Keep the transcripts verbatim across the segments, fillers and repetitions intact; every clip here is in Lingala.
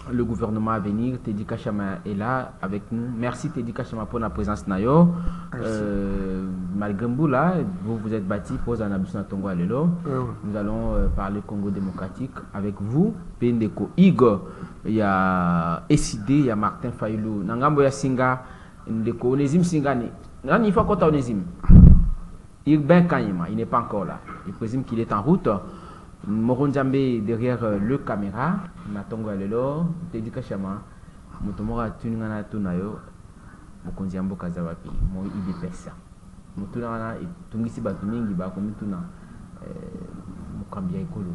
le gouvernement à venir. Teddy Kachama est là avec nous. Merci Teddy Kachama pour la présence nayo. Euh, malgré vous là, vous vous êtes bâti pour Zanabusna Tongo Alelo. Nous allons euh, parler Congo démocratique avec vous. Pendeko Igor, il y a Essidé, il y a Martin Fayoulou. Nangambo ya Singa, Ndeko Onésime Singani. Là, il faut qu'on Onésime. Il n'est pas encore là. Il présume qu'il est en route. Moronjambe derrière le caméra, Natongo Alelo, Teddy Kachama, Mutomora Tuningana Tunayo, Mokonziambo Kazawapi, Mo Idepesa. Mutunana, Tungisi Batumingi, Bakomituna, Mukambia Ekolo.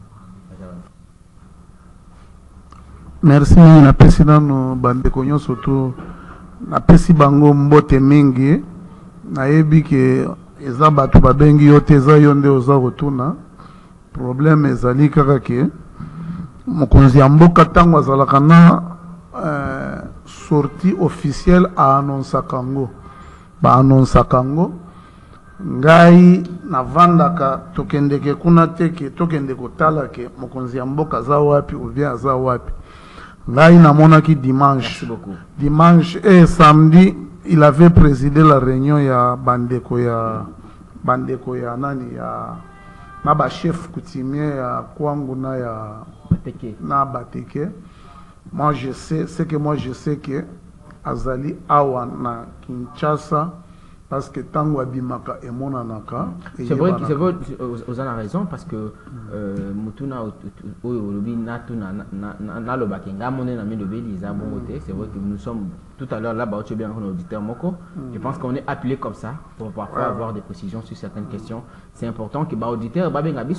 Merci, la présidente Bandekonyo, surtout, la présidente Bango Mbote Mingi, Naebi que Eza Batu Babengi Yoteza Yonde Oza Rotuna. Problème ezali kaka ke mokonzi ya mboka tango azalaka na euh, sortie officielle a annonça kango ba annonça kango ngai navandaka tokendeke kuna teke tokende kotala ke mokonzi ya mboka za wapi ou bien za wapi ngai namonaki dimanche dimanche et samedi il avait présidé la réunion ya bandeko ya bandeko ya nani ya na ba chef coutumier ya kwangu na ya Bateke. Na Bateke. Moi je sais, c'est que moi je sais que azali awa na Kinshasa parce que tango abimaka et monanaka. C'est vrai que c'est vrai, vous avez raison parce que mutuna olobi natuna na na lo bakenga moné na milobi liza bon côté, c'est vrai que nous sommes tout à l'heure là-bas, tu es bien un auditeur Moko. Je pense qu'on est appelé comme ça pour parfois avoir des précisions sur certaines questions. C'est important que l'auditeur,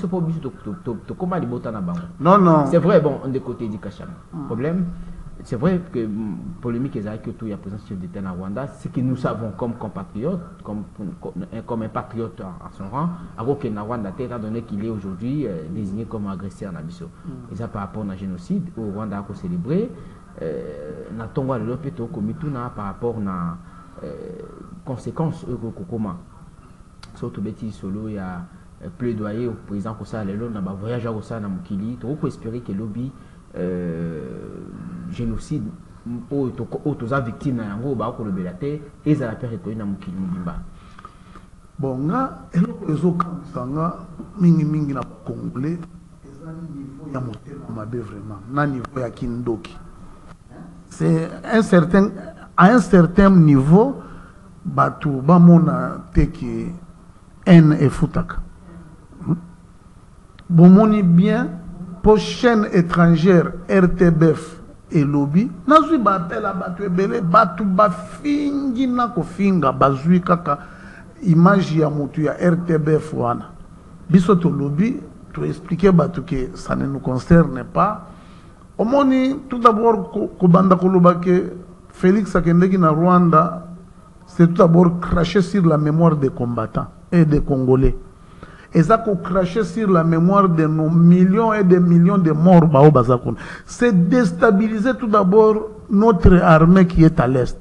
non, non. C'est vrai, bon, on est côté du Kachama. Problème, c'est vrai que polémique est que tout y a présence sur l'État à Rwanda, ce que nous savons comme compatriotes, comme, comme un patriote à son rang, alors que Rwanda, étant donné qu'il est aujourd'hui euh, désigné comme agresseur en Abisso. Et ça par rapport au génocide, au Rwanda a célébré. Na tongo le peto komitu na par rapport na conséquences comment surtout beti solo ya plaidoyer au président ko ça lelo na ba voyage au ça na mukili to ko espérer que lobby génocide o to o to za victime na yango ba ko lobela te eza la perte ko na mukili mbimba bon nga eloko ezoka sanga mingi mingi na congolais eza niveau ya motema mabe vraiment na niveau ya kindoki. C'est un certain, à un certain niveau, Batou Bamona Teki N et Futaka. Bomoni bien, pour chaîne étrangère R T B F et lobby, Nazui Batel à Batou Ebele, Batou Bafingi Nako Finga, Bazui Kaka, image ya Moutou ya R T B F Wana. Bisoto lobby, tu expliquer Batou que ça ne nous concerne pas. Omoni, tout d'abord, Kobanda Kolobake, Félix Akendeki na Rwanda, c'est tout d'abord cracher sur la mémoire des combattants et des Congolais. Et ça, cracher sur la mémoire de nos millions et des millions de morts, c'est déstabiliser tout d'abord notre armée qui est à l'Est.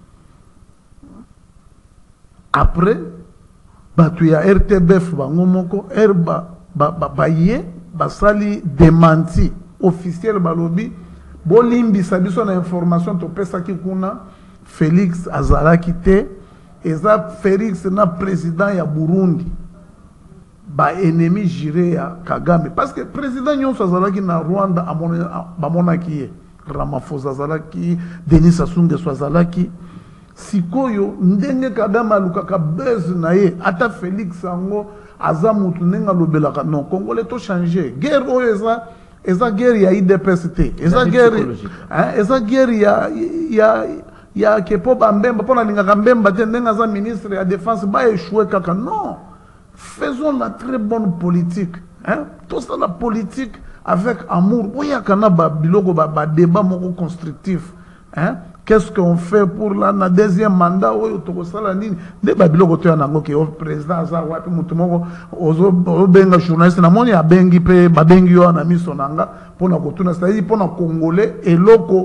Après, il y a R T B F, Herba, Baye, Basali, démenti. Officiel balobi bolimbi sabiso na information to pesa ki kuna Félix azalaki te eza Félix na président ya Burundi ba ennemi juré ya Kagame parce que président nyonso azalaki na Rwanda amona ba monaki Ramaphosa azalaki Denis Sassou Nguesso azalaki sikoyo ndenge Kagame alukaka buzz na ye ata Félix ango aza mutu nenga lobelaka non Congolais to changer guerre oyo eza eza guerre ya I D P S T eza guerre hein eza guerre ya ya ya kepo bambemba pona lingaka mbemba te ndenga za ministre ya défense ba échouer kaka non faisons la très bonne politique hein tout ça la politique avec amour oya kana ba biloko ba, ba débat moko constructif hein qu'est-ce qu'on fait pour la na deuxième mandat oyo to sala nini de ba biloko to yango ke o président za wapi mutu moko ozo benga journaliste na moni abengi pe ba bengi yo na miso nanga pona kotuna c'est-à-dire pona congolais eloko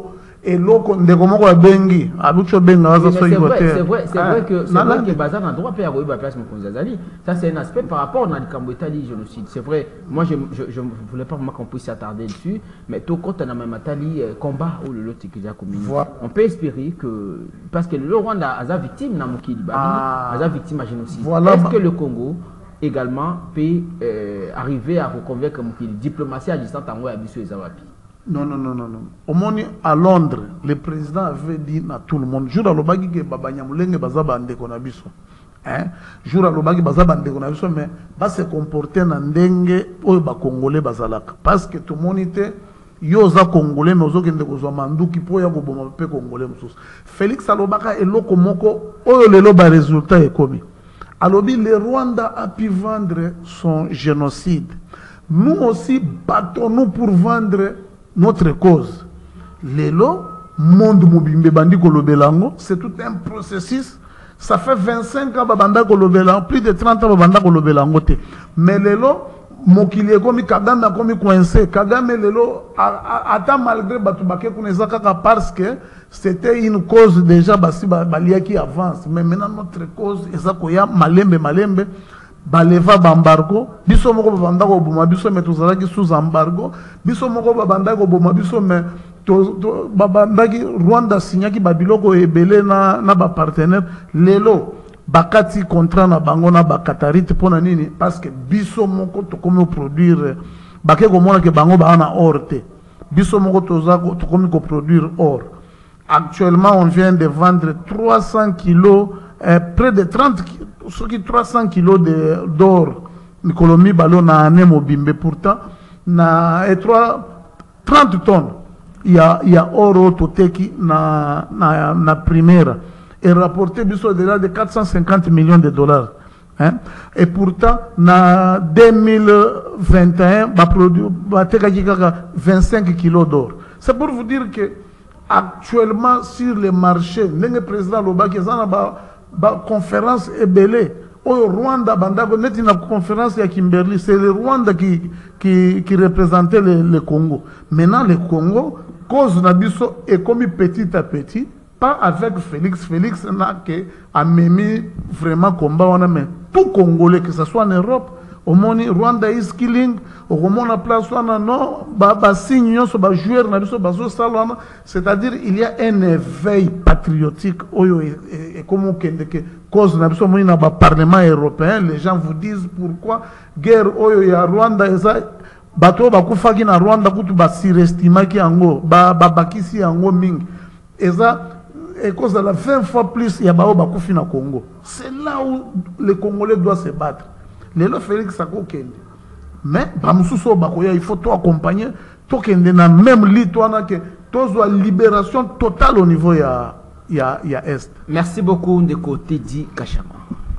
et l'autre ndeko moko bengi abucho benga za so yivote c'est vrai c'est vrai que c'est vrai que bazar na droit payer ba place mon Zazali, ça c'est un aspect par rapport à Likambo Itali génocide, c'est vrai. Moi je je je voulais pas vraiment qu'on puisse s'attarder dessus, mais tout quand on a même Itali combat ou le lot qui déjà commis, on peut espérer que parce que le Rwanda a sa victime na mokili ba a sa victime à génocide. Est-ce que le Congo également peut euh, arriver à reconvaincre mokili diplomatie à distance en à biso ezawapi? Non, non, non, non, non. Au moins, à Londres, le président avait dit à tout le monde, jour à l'obagi que Baba Nyamulenge bazaba ande konabiso. Hein? Jour à l'obagi bazaba ande konabiso, mais va se comporter na ndenge oyo ba Congolais bazalaka. Parce que tout le monde était yoza Congolais, mais ozo kende kozwa manduki po ya koboma pe Congolais mususu. Félix alobaka eloko moko oyo lelo ba résultat ekomi. Alobi le Rwanda a pu vendre son génocide. Nous aussi battons-nous pour vendre notre cause. Lelo, monde mobimbe bandi kolobelango, c'est tout un processus. Ça fait vingt-cinq ans babanda kolobelango, plus de trente ans babanda kolobelango te. Mais lelo, mokili ekomi Kagame a komi coincé. Kagame lelo, attend malgré batubake kunezaka parce que c'était une cause déjà basi balia qui avance. Mais maintenant notre cause, ezakoya malembe malembe. Baleva bambargo biso moko babanda ko boma biso me tozalaki sous embargo biso moko babanda ko boma biso me to babanda ki Rwanda signaki babiloko ebele na na ba partenaire lelo bakati contrat na bango na ba Qatarite pona nini parce que biso moko to komi produire bake ko mona ke bango ba na or te biso moko tozako to komi ko produire or. Actuellement on vient de vendre trois cents kilos euh, près de trente ce qui trois cents kilos d'or Nicolomi Balo na année mobimbe pourtant na et trente tonnes il y a il y a or autoteki na na na primaire et rapporté biso de de quatre cent cinquante millions de dollars hein? Et pourtant na deux mille vingt et un ba produit ba tekaki kaka vingt-cinq kilos d'or. C'est pour vous dire que actuellement sur le marché le président Lobaki zana ba ba conférence ebele au Rwanda bandako neti na conférence ya Kimberley, c'est le Rwanda qui qui qui représentait le, le Congo. Maintenant le Congo cause nabiso est comme petit à petit, pas avec Félix Félix n'a que a mimi vraiment combat on a mais tout Congolais que ce soit en Europe au moins Rwanda is killing au moins place on a non ba ba signe so ba joueur na biso bazo salona, c'est-à-dire il y a un éveil patriotique oyo et comme que cause na biso na ba parlement européen les gens vous disent pourquoi guerre oyo ya Rwanda eza bato ba kufaki na Rwanda kutu ba surestimaki yango ba bakisi yango mingi eza et cause de la vingt fois plus ya ba ba kufi na Congo. C'est là où les Congolais doivent se battre. Lelo Félix Sako kende mais bamususo bakoya il faut tout accompagner to kende na même lit to na que tozo libération totale au niveau ya ya ya est. Merci beaucoup de côté dit Kachama.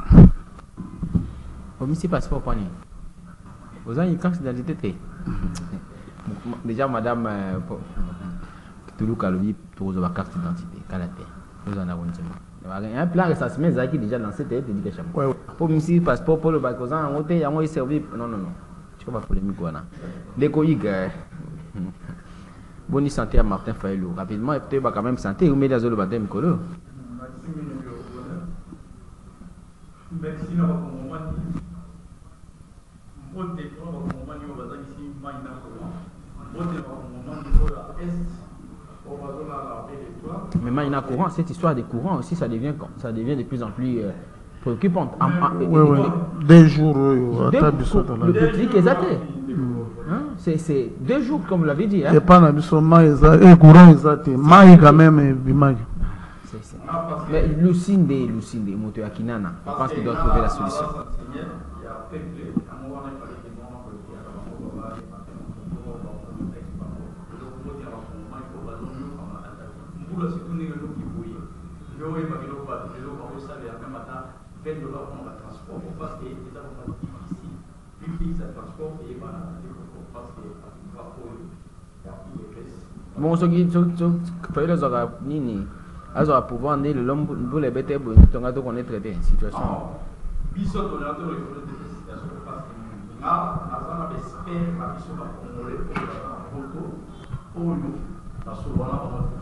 Au monsieur passeport pour ni. Vous avez une carte d'identité. Déjà madame Toulouse Kalobi pour la carte d'identité Kalaté. Vous en avez une. Il y a un plan de sa semaine qui déjà lancé des éducations. Pour monsieur passeport pour le Bakozan en hôtel, il y a un servi. Non non non. Tu vas pas polémique voilà. Les collègues bonne santé à Martin Fayou. Rapidement, et peut-être quand même santé, ou met dans le baptême colo. Mais maintenant, courant, cette histoire des courants aussi, ça devient, ça devient de plus en plus euh, préoccupante. En, en, oui, oui. Des jours, oui. Le petit qui est athée. C'est deux jours, comme vous l'avez dit. Et pas le courant est athée. Maï quand même, Bimaï. Mais Lucinde, Lucinde, Moto Akinana, je pense qu'il doit trouver la solution. Bon, ce qui fait les aura nini, elles aura pouvoir amener le l'homme pour les bêtes pour nous donner qu'on est traité une situation. Bisous dans la situation parce que là, avant d'espérer la mission va contrôler pour pour pour nous parce que voilà.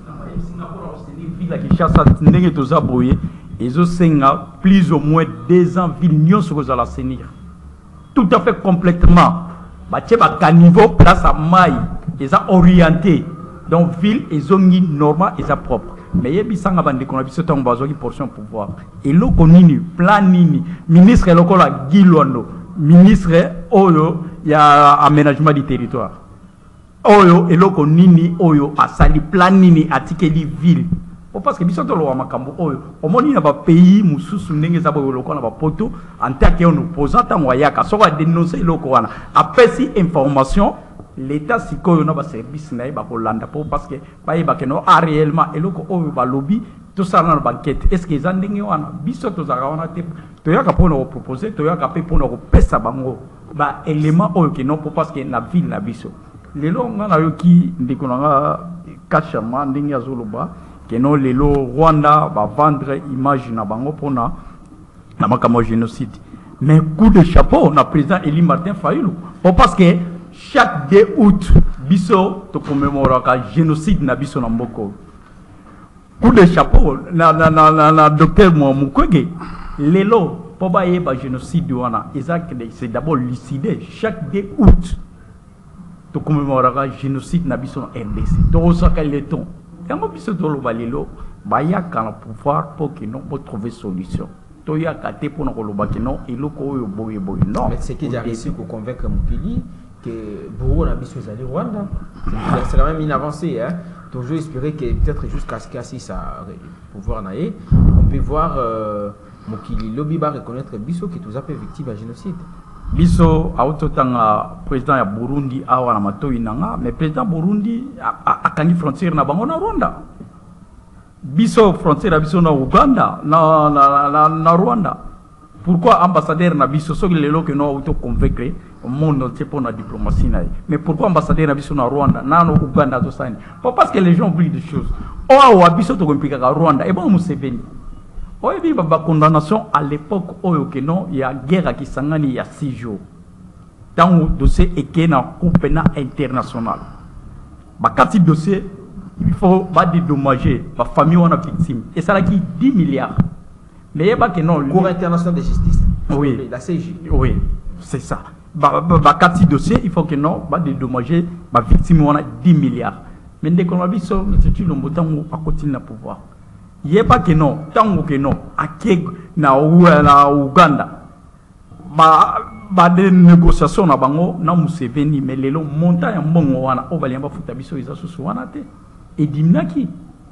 Singapour ville à Kinshasa ndenge toza boye ezosenga plus ou moins deux ans ville nyonso kozala assainir tout à fait complètement batie bakaniveau place à mai eza orienté donc ville ezongi normal eza propre mais yebisanga bandeko na biso ntango bazwaki portion pouvoir eloko nini plan nini ministre lokola Gilwando ministre oyo ya aménagement du territoire oyo eloko nini oyo asali plan nini atikeli ville o parce que biso tolo wa makambo oyo omoni na ba pays mususu ndenge za boyo lokola ba poto en tant que on opposant tango yaka soko dénoncer eloko wana apesi information l'état sikoyo na ba service na ba kolanda po parce que ba yeba que no a réellement eloko oyo ba lobby tout ça na banquette est-ce que zandenge wana biso to zaka wana te to yaka pona ko proposer to yaka pe pona ko pesa bango ba élément oyo que non parce que na ville na biso lelo ngana yo ki ndiko nga kachama ndenge azoloba que non lelo Rwanda va vendre image na bango pona na makamo génocide mais coup de chapeau na président Eli Martin Fayulu parce que chaque deux août biso to commémorer ka génocide na biso na mboko coup de chapeau na na na, na docteur Mukwege lelo po ba yeba génocide wana exact c'est d'abord lucidé chaque deux août to commémorer ka génocide na biso na R D C to osaka leton yango biso to lo balelo bayaka na pouvoir pour que non pour trouver solution to yaka te pour ko loba que non eloko oyo boye boye non mais c'est qui j'ai réussi pour convaincre Mukili que Bourou na biso zali Rwanda c'est quand même une avancée hein toujours espérer que peut-être jusqu'à ce qu'il ça pouvoir naé on peut voir euh, Mukili lobby ba reconnaître biso qui tous appelé victime à génocide biso autotanga président ya Burundi awa na matoi nanga mais président Burundi akangi frontière na bango na Rwanda biso frontière biso na Uganda na na na, na Rwanda pourquoi ambassadeur na biso so lelo que no auto convaincre monde entier pour la diplomatie na mais pourquoi ambassadeur na biso na Rwanda na no Uganda to sani parce que les gens oublient des choses oh wa biso to komplika ka Rwanda et bon Museveni oh et bien ba condamnation à l'époque oyo que non il y a guerre qui sangani il y a six jours dans le dossier et qui na cour pénale internationale ba quatre dossier il faut pas dédommager ma famille on a victime et ça là qui dix milliards mais il y a pas que non cour internationale de justice oui la C J oui c'est ça ba ba quatre dossier il faut que non pas dédommager ma victime on a dix milliards mais dès qu'on a vu ça c'est une montagne à continuer na pouvoir il y a pas que non tant que non à qui na na Uganda ba ba de négociation na bango na Museveni mais lelo montagne mbongo wana o baliamba futa biso isa susu wana te et dimnaki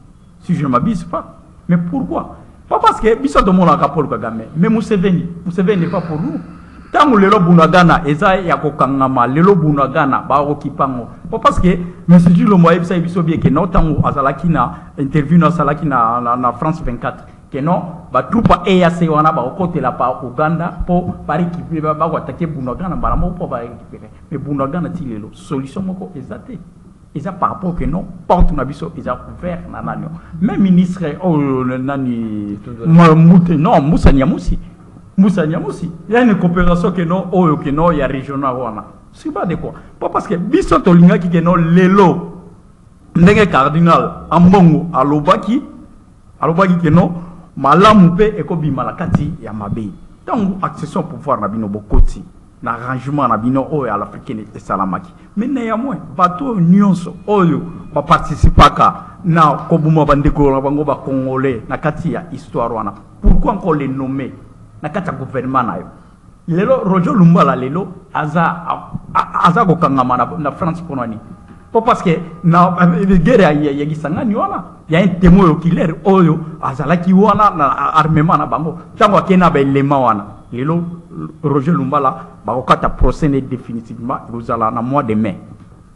si je ne m'abuse pas mais pourquoi pas parce que biso de mon Paul Kagame mais Museveni Museveni n'est pas pour nous tant lelo bunagana eza ya kokangama lelo bunagana ba okipango pas parce que monsieur Julo Moye bisa biso bien que non tant azalaki na interview na salaki na, na, na France vingt-quatre que non ba troupe E A C wana ba côté la pa Uganda pour par récupérer ba ba attaquer bunagana ba mo pour ba récupérer mais bunagana ti lelo solution moko ezate eza par rapport que non porte na biso eza ouvert na nani même ministre oh nani Mouté non Moussa Nyamusi Moussa Nyamusi il y a une coopération que non oh que non il y a régional wana c'est pas de quoi pas parce que biso to linga ki que non lelo ndenge cardinal ambongo alobaki alobaki que non malamu pe ekobima la kati ya mabe donc accession pouvoir na bino bokoti l'arrangement na bino oyo à l'africaine et salamaki mais néanmoins bateau nyonso oyo ba participaka na kobuma bandeko na bango ba congolais na kati ya histoire wana pourquoi encore les nommer na kati ya gouvernement na yo lelo Roger Lumbala lelo aza aza ko kangama na, na France ponani pour parce que na guerre ya ya gisangani wana ya un témoin oculaire oyo azalaki wana na armement na bango tango akena ba élément wana lelo Roger Lumbala ba okata procès définitivement vous allez na mois de mai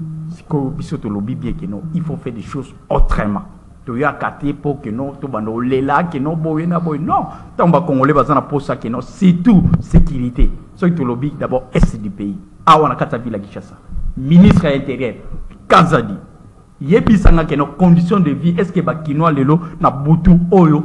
siko bisoto lobi bien que non il faut faire des choses autrement to ya katé pour que non to bando lela que non boye na boye non tant ba congolais bazana pour ça que non c'est tout sécurité so to lobi d'abord est du pays awana kata villa Kinshasa ministre intérieur Kazadi yebisanga que nos conditions de vie est-ce que ba kinoa lelo na butu oyo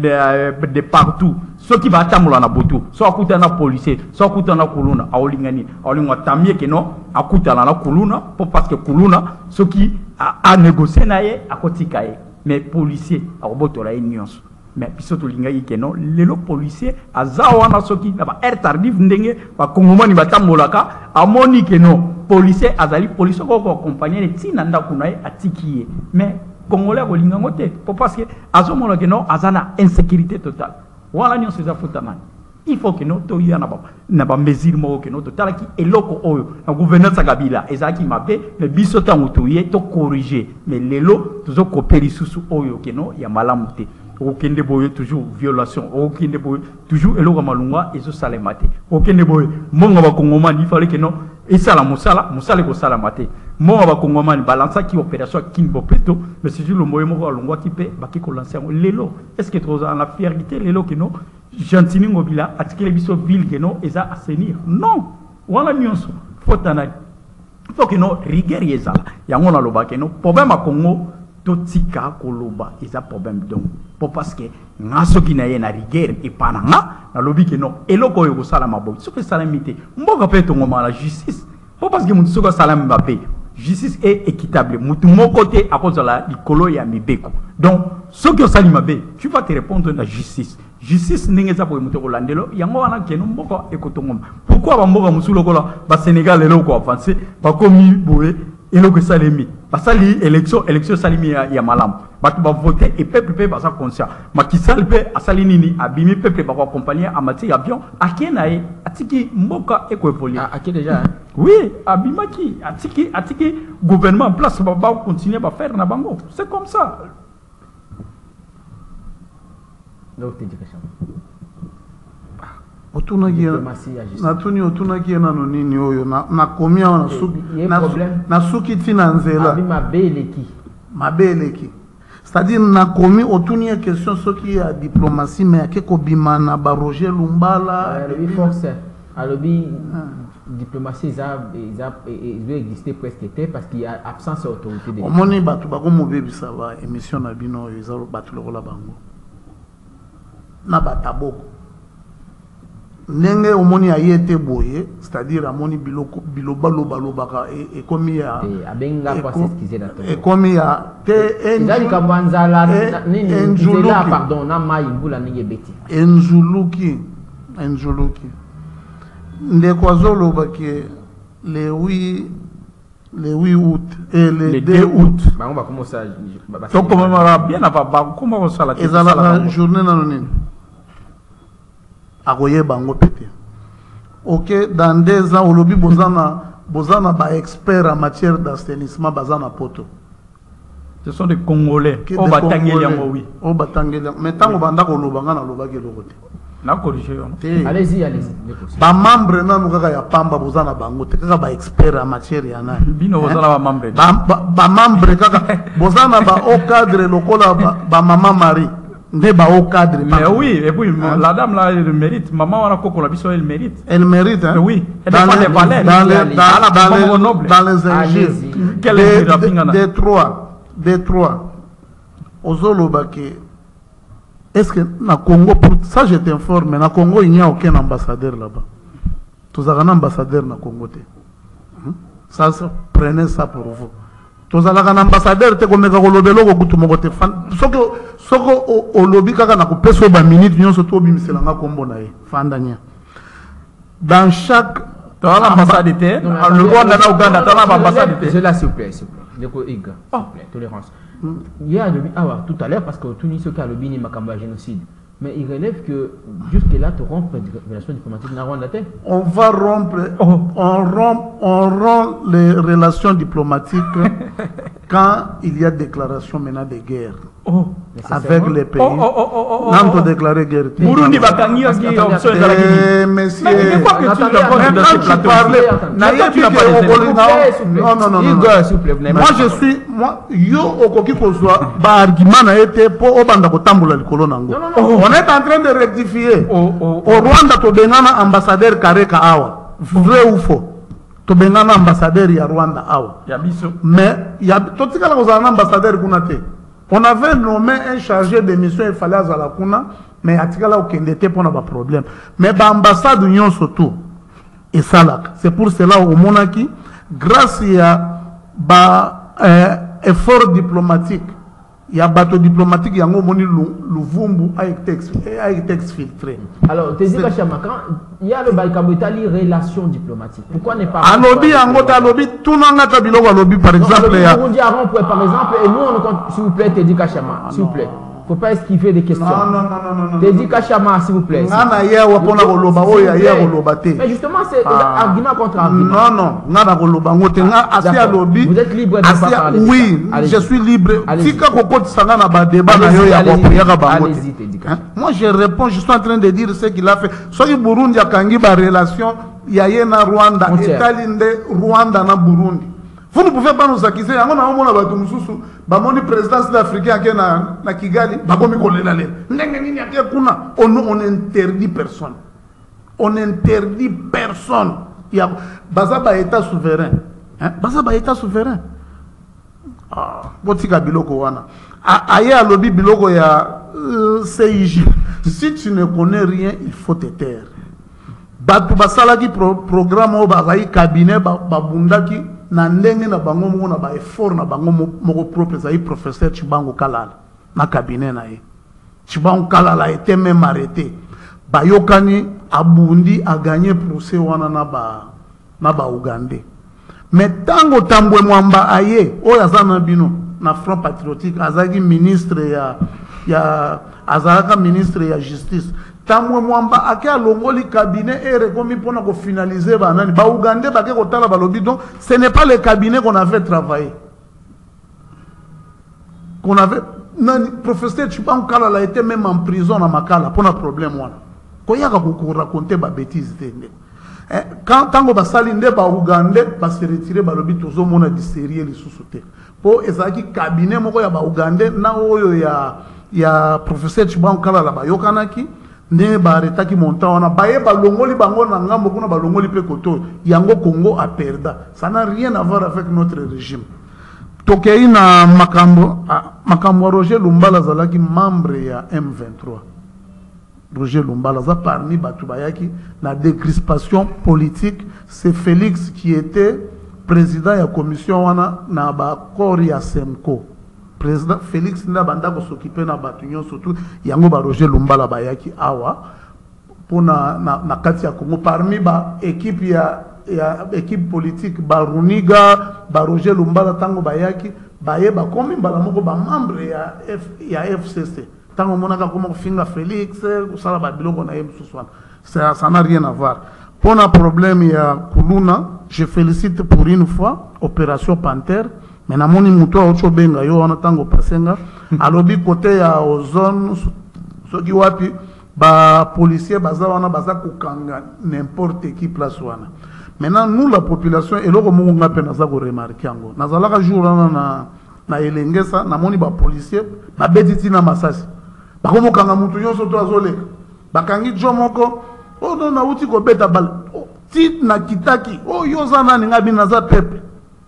de, de partout ceux qui va attendre na butu so akuta na policier so akuta na kuluna aolingani aolingwa tamie que non akuta na kuluna pour parce que kuluna ceux qui a, a négocié naie akotika ye mais policier akobotola ye nyonso mais biso tolingaki ke non lelo policier aza wana soki na ba air tardif ndenge bakongomani batambolaka amoni ke non policier azali policier koko accompagner ntina ndako na ye atiki ye mais congolais akolinga ngo te po parce que azomona ke non aza na insécurité totale wana nyonso eza futa nani il faut que nous toya na ba na ba mesure moko que nous totala ki eloko oyo na gouverneur Kabila ezaki mabe mais biso tango toye to corriger mais lelo tozo koperi susu oyo que non ya malamu te okende boye toujours violation okende boye toujours eloko malunga ezo salemate okende boye monga ba kongomani il fallait que non et ça la musala musala ko salamate monga ba kongomani balança ki opération Kimbo Peto mais c'est juste le moyen moko alongwa ki pe ba ki ko lancer lelo est-ce que trop en la fierté lelo que non Gentini Ngobila atikele biso ville que non eza assainir non wala nyonso fotana faut que non rigueur yezala yango na loba que non problème a Congo totika koloba eza problème donc pour parce que ngaso ki na ye na rigueur et pananga na lobi que non eloko yo sala mabo ce que salamité mboka pe tongoma la justice pour parce que mutu soko salam mbabe justice est équitable mutu mon côté à cause de la likolo ya mibeko donc ce que sali mabe tu vas te répondre la justice justice n'engeza pour mutu kolandelo yango wana keno mboko ekotongoma pourquoi ba mboka musulo kola ba Sénégal lelo ko avancer ba komi boye eloko salemi basali élection élection salimi ya, ya malam batu ba voter et peuple pe basa conscient makisal pe asali nini abimi peuple ba ko accompagner a mati avion akenae atiki mboka eko évoluer ah aki déjà hein? Oui abimaki atiki atiki gouvernement en place ba ba continuer ba faire na bango c'est comme ça donc éducation otunaki natuni otunaki na nini oyo na na komia na suki na na suki tina nzela abi mabeleki mabeleki c'est-à-dire na komi otuni question soki ya diplomatie mais ke ko bimana ba Roger Lumbala le force alobi diplomatie ça ça doit exister presque était parce qu'il y a absence d'autorité de omoni batu bako mobebisa ba émission na bino yo ezalo batu lokola bango na bataboko ndenge omoni ayete boye c'est-à-dire amoni biloko biloba loba lobaka e komi ya abenga kwa s'excuser na to e komi ya te enjali kambanzala nini nzela pardon na mai mbula ninge beti enzuluki enzuluki ndeko azoloba ke le huit le huit août et le deux août ba on va commencer to commémorer bien na ba comment ça la ezala journée na nini akoye bango pété. Ok, dans deux ans, au lobby, bozana, bozana ba expert en matière d'assainissement, bazana poto. Ce sont des Congolais. Au batangeli yango oui. Au batangeli. Mais tant que banda ko lobanga na lobaki lokote. Na corriger. Allez-y, allez-y. Ba membre na nuka ya pamba bozana bango te kaka ba expert en matière ya na. Bino bozana ba membre. Ba ba membre kaka bozana ba au cadre lokola ba mama Marie. Au cadre. Mais oui, et puis hein? La dame là, elle mérite. Maman, on a quoi la elle mérite. Elle mérite, hein? Oui. Elle dans, les, les, dans, les, dans, les, dans, les, dans les enjeux. Quel est le des trois, des trois. Ozolobake. Est-ce que na Congo, ça je t'informe, na Congo il n'y a aucun ambassadeur là-bas. Tous avez un ambassadeur na Congo. Ça, prenez ça pour vous. Tous avez un ambassadeur te comme ka kolobelo ko kutumo te fan. Soko soko o lobby kaka na ko peso ba minute nyonso to bimiselanga kombo na ye. Fandanya. Dans chaque dans l'ambassade était le Rwanda na Uganda dans l'ambassade était. C'est là s'il vous plaît, s'il vous plaît. Deko Iga, s'il vous plaît, tolérance. Il y a le ah tout à l'heure parce que tout ni ce qu'a le bini makamba génocide. Mais il relève que jusque-là, tu rompes les relations diplomatiques dans Rwanda. On va rompre, oh. on, rompt, on rompt les relations diplomatiques quand il y a déclaration maintenant de guerre oh. avec les pays. Oh, oh, oh, oh, oh, non, on déclarer guerre. Burundi va gagner qui option de la Guinée. Monsieur, mais quoi que tu quand tu parlais, non, non, non, non. Moi, je suis, moi, yo okoki kozwa ba argument na été pour obanda ko tambola likolo nango. On est en train de rectifier. Oh, oh, oh. Au Rwanda, to bengana ambassadeur Kareka Awa. Vrai ou faux? To bengana ambassadeur ya Rwanda Awa. Mais, il y a tout ce qu'on a un ambassadeur Kunate. On avait nommé un chargé de mission, il fallait à la Kuna, mais il y a aucun détail pour nos problèmes. Mais l'ambassade d'Union surtout, et ça là, c'est pour cela au Monaki, grâce à un effort diplomatique, il y a bateau diplomatique, il y a un moni Louvumbu avec texte avec texte filtré. Alors, tu dis que il y a le Baïkabotali relation diplomatique. Pourquoi n'est pas un lobby en gota lobby tout n'en a pas bilo lobby par exemple il y a par exemple et nous on compte s'il vous plaît Teddy Kachama s'il vous plaît. Faut pas esquiver des questions. Non, non, non, non, non. Teddy Kachama, s'il vous plaît. Mais justement, c'est ah. argument contre argument. Non, non. Vous êtes libre de pas parler. Oui, je suis libre. Allez-y, Teddy Kachama. Moi, je réponds, je suis en train de dire ce qu'il a fait. Soit Burundi a kangi ba relation, il y a na Rwanda, Italinde Rwanda na Burundi. Vous ne pouvez pas nous accuser. On a un peu de temps. Le président sud-africain qui est à Kigali, on interdit personne. On interdit personne. Il y a un État souverain. Un État souverain. Ah, Aïe à lobby biloko ya C I J. Si tu ne connais rien, il faut te taire. Batu basalaki programme au bazai cabinet babundaki. Na ndenge na bango mo na ba effort na bango moko propre za professeur Chibango Kalala na cabinet na ye Chibango Kalala a été même arrêté bayokani abundi a gagné procès wana na ba na ba Ougandais mais tango tambwe mwamba aye oyo azana bino na Front Patriotique azaki ministre ya ya azaka ministre ya justice tamwe mwamba ake alongoli cabinet et rekomi pona ko finaliser ba nani ba Ougandais ba ke ko tala ba lobi donc ce n'est pas le cabinet qu'on avait travaillé qu'on avait nani professeur Chibango Kalala était même en prison na Makala pona problème wana ko yaka ko raconter ba bêtises tende eh, quand tango ba sali nde ba Ougandais ba se retirer ba lobi tozo mona di sérieux li sous-sauter po ezaki cabinet moko ya ba Ougandais na oyo ya ya professeur Chibango Kalala ba yokanaki ne ba retaki montant wana baye ba longoli bango na ngambo kuna ba longoli pe koto yango Congo a perda. Ça n'a rien à voir avec notre régime. Tokei na makambo makambo Roger Lumbala zalaki membre ya M vingt-trois. Roger Lumbala za parmi batu bayaki na décrispation politique, c'est Félix qui était président de la commission wana na ba corps ya Semco. Président Félix n'a banda ko s'occuper na batunyo surtout yango ba Roger Lumbala bayaki awa pona na na kati ya Congo parmi ba équipe ya ya équipe politique ba Runiga ba Roger Lumbala tango bayaki baye ba komi mbala moko ba membre ya F, ya F C C tango monaka comme finga Félix sala ba biloko na yem suswana ça ça n'a rien à voir pona problème ya Kuluna je félicite pour une fois opération Panthère. Mais na moni muto ocho benga yo wana tango pasenga alobi côté ya ozone soki wapi ba policier baza wana baza kokanga n'importe qui place wana. Maintenant nous la population et loko mungu ngape naza ko remarquer yango nazalaka jour wana na na elengesa na moni ba policier ba betiti na masasi ba komo kanga mutu nyonso to azoleka bakangi jomoko o non na uti ko beta bal ti na kitaki o yoza nani ngabi naza peuple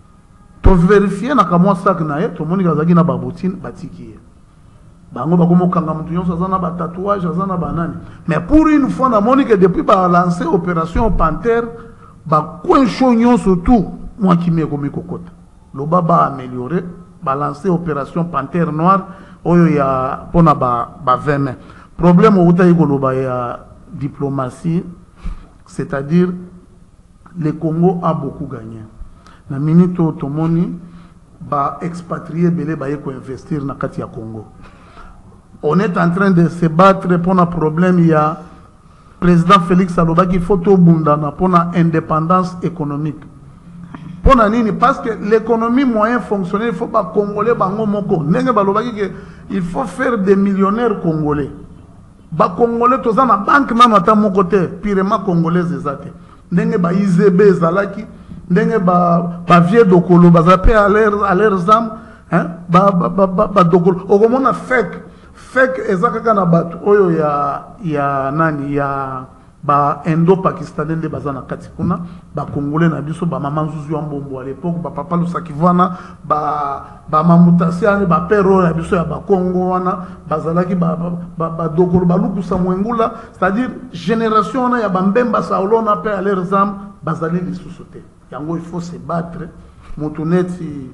to vérifier na kamwa sac na ye to moni kazaki na babotine batiki bango bakomo kanga mutu nyonso azana ba tatouage azana banani mais pour une fois na moni que depuis ba lancer opération Panthère ba coincho nyonso tout moi qui me komi kokota lo baba améliorer ba lancer opération Panthère noire oyo ya pona ba ba vingt mai problème au tayi ko loba ya diplomatie c'est-à-dire le Congo a beaucoup gagné. Na minito tomoni ba expatrié belé ba yeko investir na kati ya Congo. On est en train de se battre pour un problème. Il y a président Félix Aloba qui faut tout bundana pour une indépendance économique. Pour nini parce que l'économie moyen fonctionner il faut pas congolais bango moko. Nenge baloba ki il faut faire des millionnaires congolais. Ba congolais toza na banque na mata moko te pirema congolaise ezate. Nenge ba I Z B zalaki ndenge ba ba vie dokolo bazape à l'air à leurs âmes hein ba ba ba ba dokolo okomona fake fake ezaka na batu oyo ya ya nani ya ba indo pakistanais nde bazana kati kuna ba congolais na biso ba mama nzuzu ya mbombo à l'époque ba papa lusakivana ba ba mamutasiane ba pero ya biso ya ba Congo wana bazalaki ba ba, ba dokolo ba lukusa mwengula c'est-à-dire génération na ya ba mbemba saolona pe à leurs âmes bazali lisusu te. Yango il faut se battre. Motuneti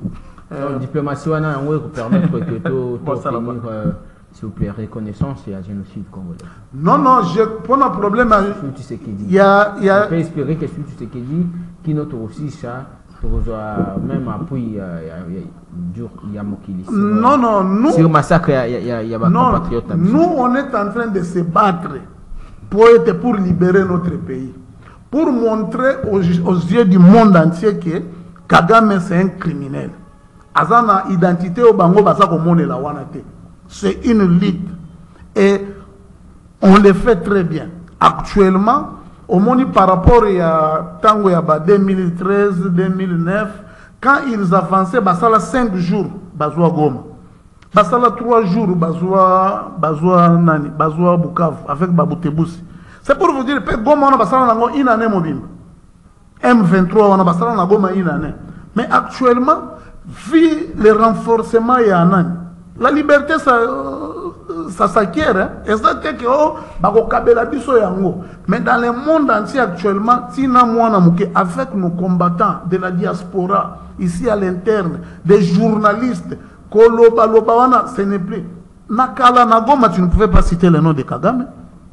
La diplomatie, on a permettre que tout s'il vous plaît, reconnaissance et un génocide congolais. Non, non, je prends un problème. Il y a, il y a... On peut espérer que celui qui dit, qui note aussi ça, pour même appui, il y a Mokili. Non, non, nous. Sur massacre, il y a des compatriotes. Nous, on est en train de se battre pour, être, pour libérer notre pays. Pour montrer aux, aux yeux du monde entier que Kagame, c'est un criminel. Azana identité au Bango, Basa Komone la Wanate. C'est une lutte. Et on le fait très bien. Actuellement, au monde par rapport à Tango Yaba deux mille treize deux mille neuf, quand ils avançaient, Basala cinq jours, Bazwa Goma. Basala trois jours, Bazwa, Bazwa Nani, Bazwa Bukavu, avec Baboutebusi. C'est pour vous dire que Goma, on a Basala Nango une année mobile. M vingt-trois, on a Basala Nango une année. Mais actuellement, vu le renforcement, il y a un an. La liberté, ça, ça s'acquiert. Hein? Et ça, c'est que, oh, mais dans le monde entier actuellement, avec nos combattants de la diaspora, ici à l'interne, des journalistes, ce n'est plus. Nakala Nagoma, tu ne pouvais pas citer le nom de Kagame.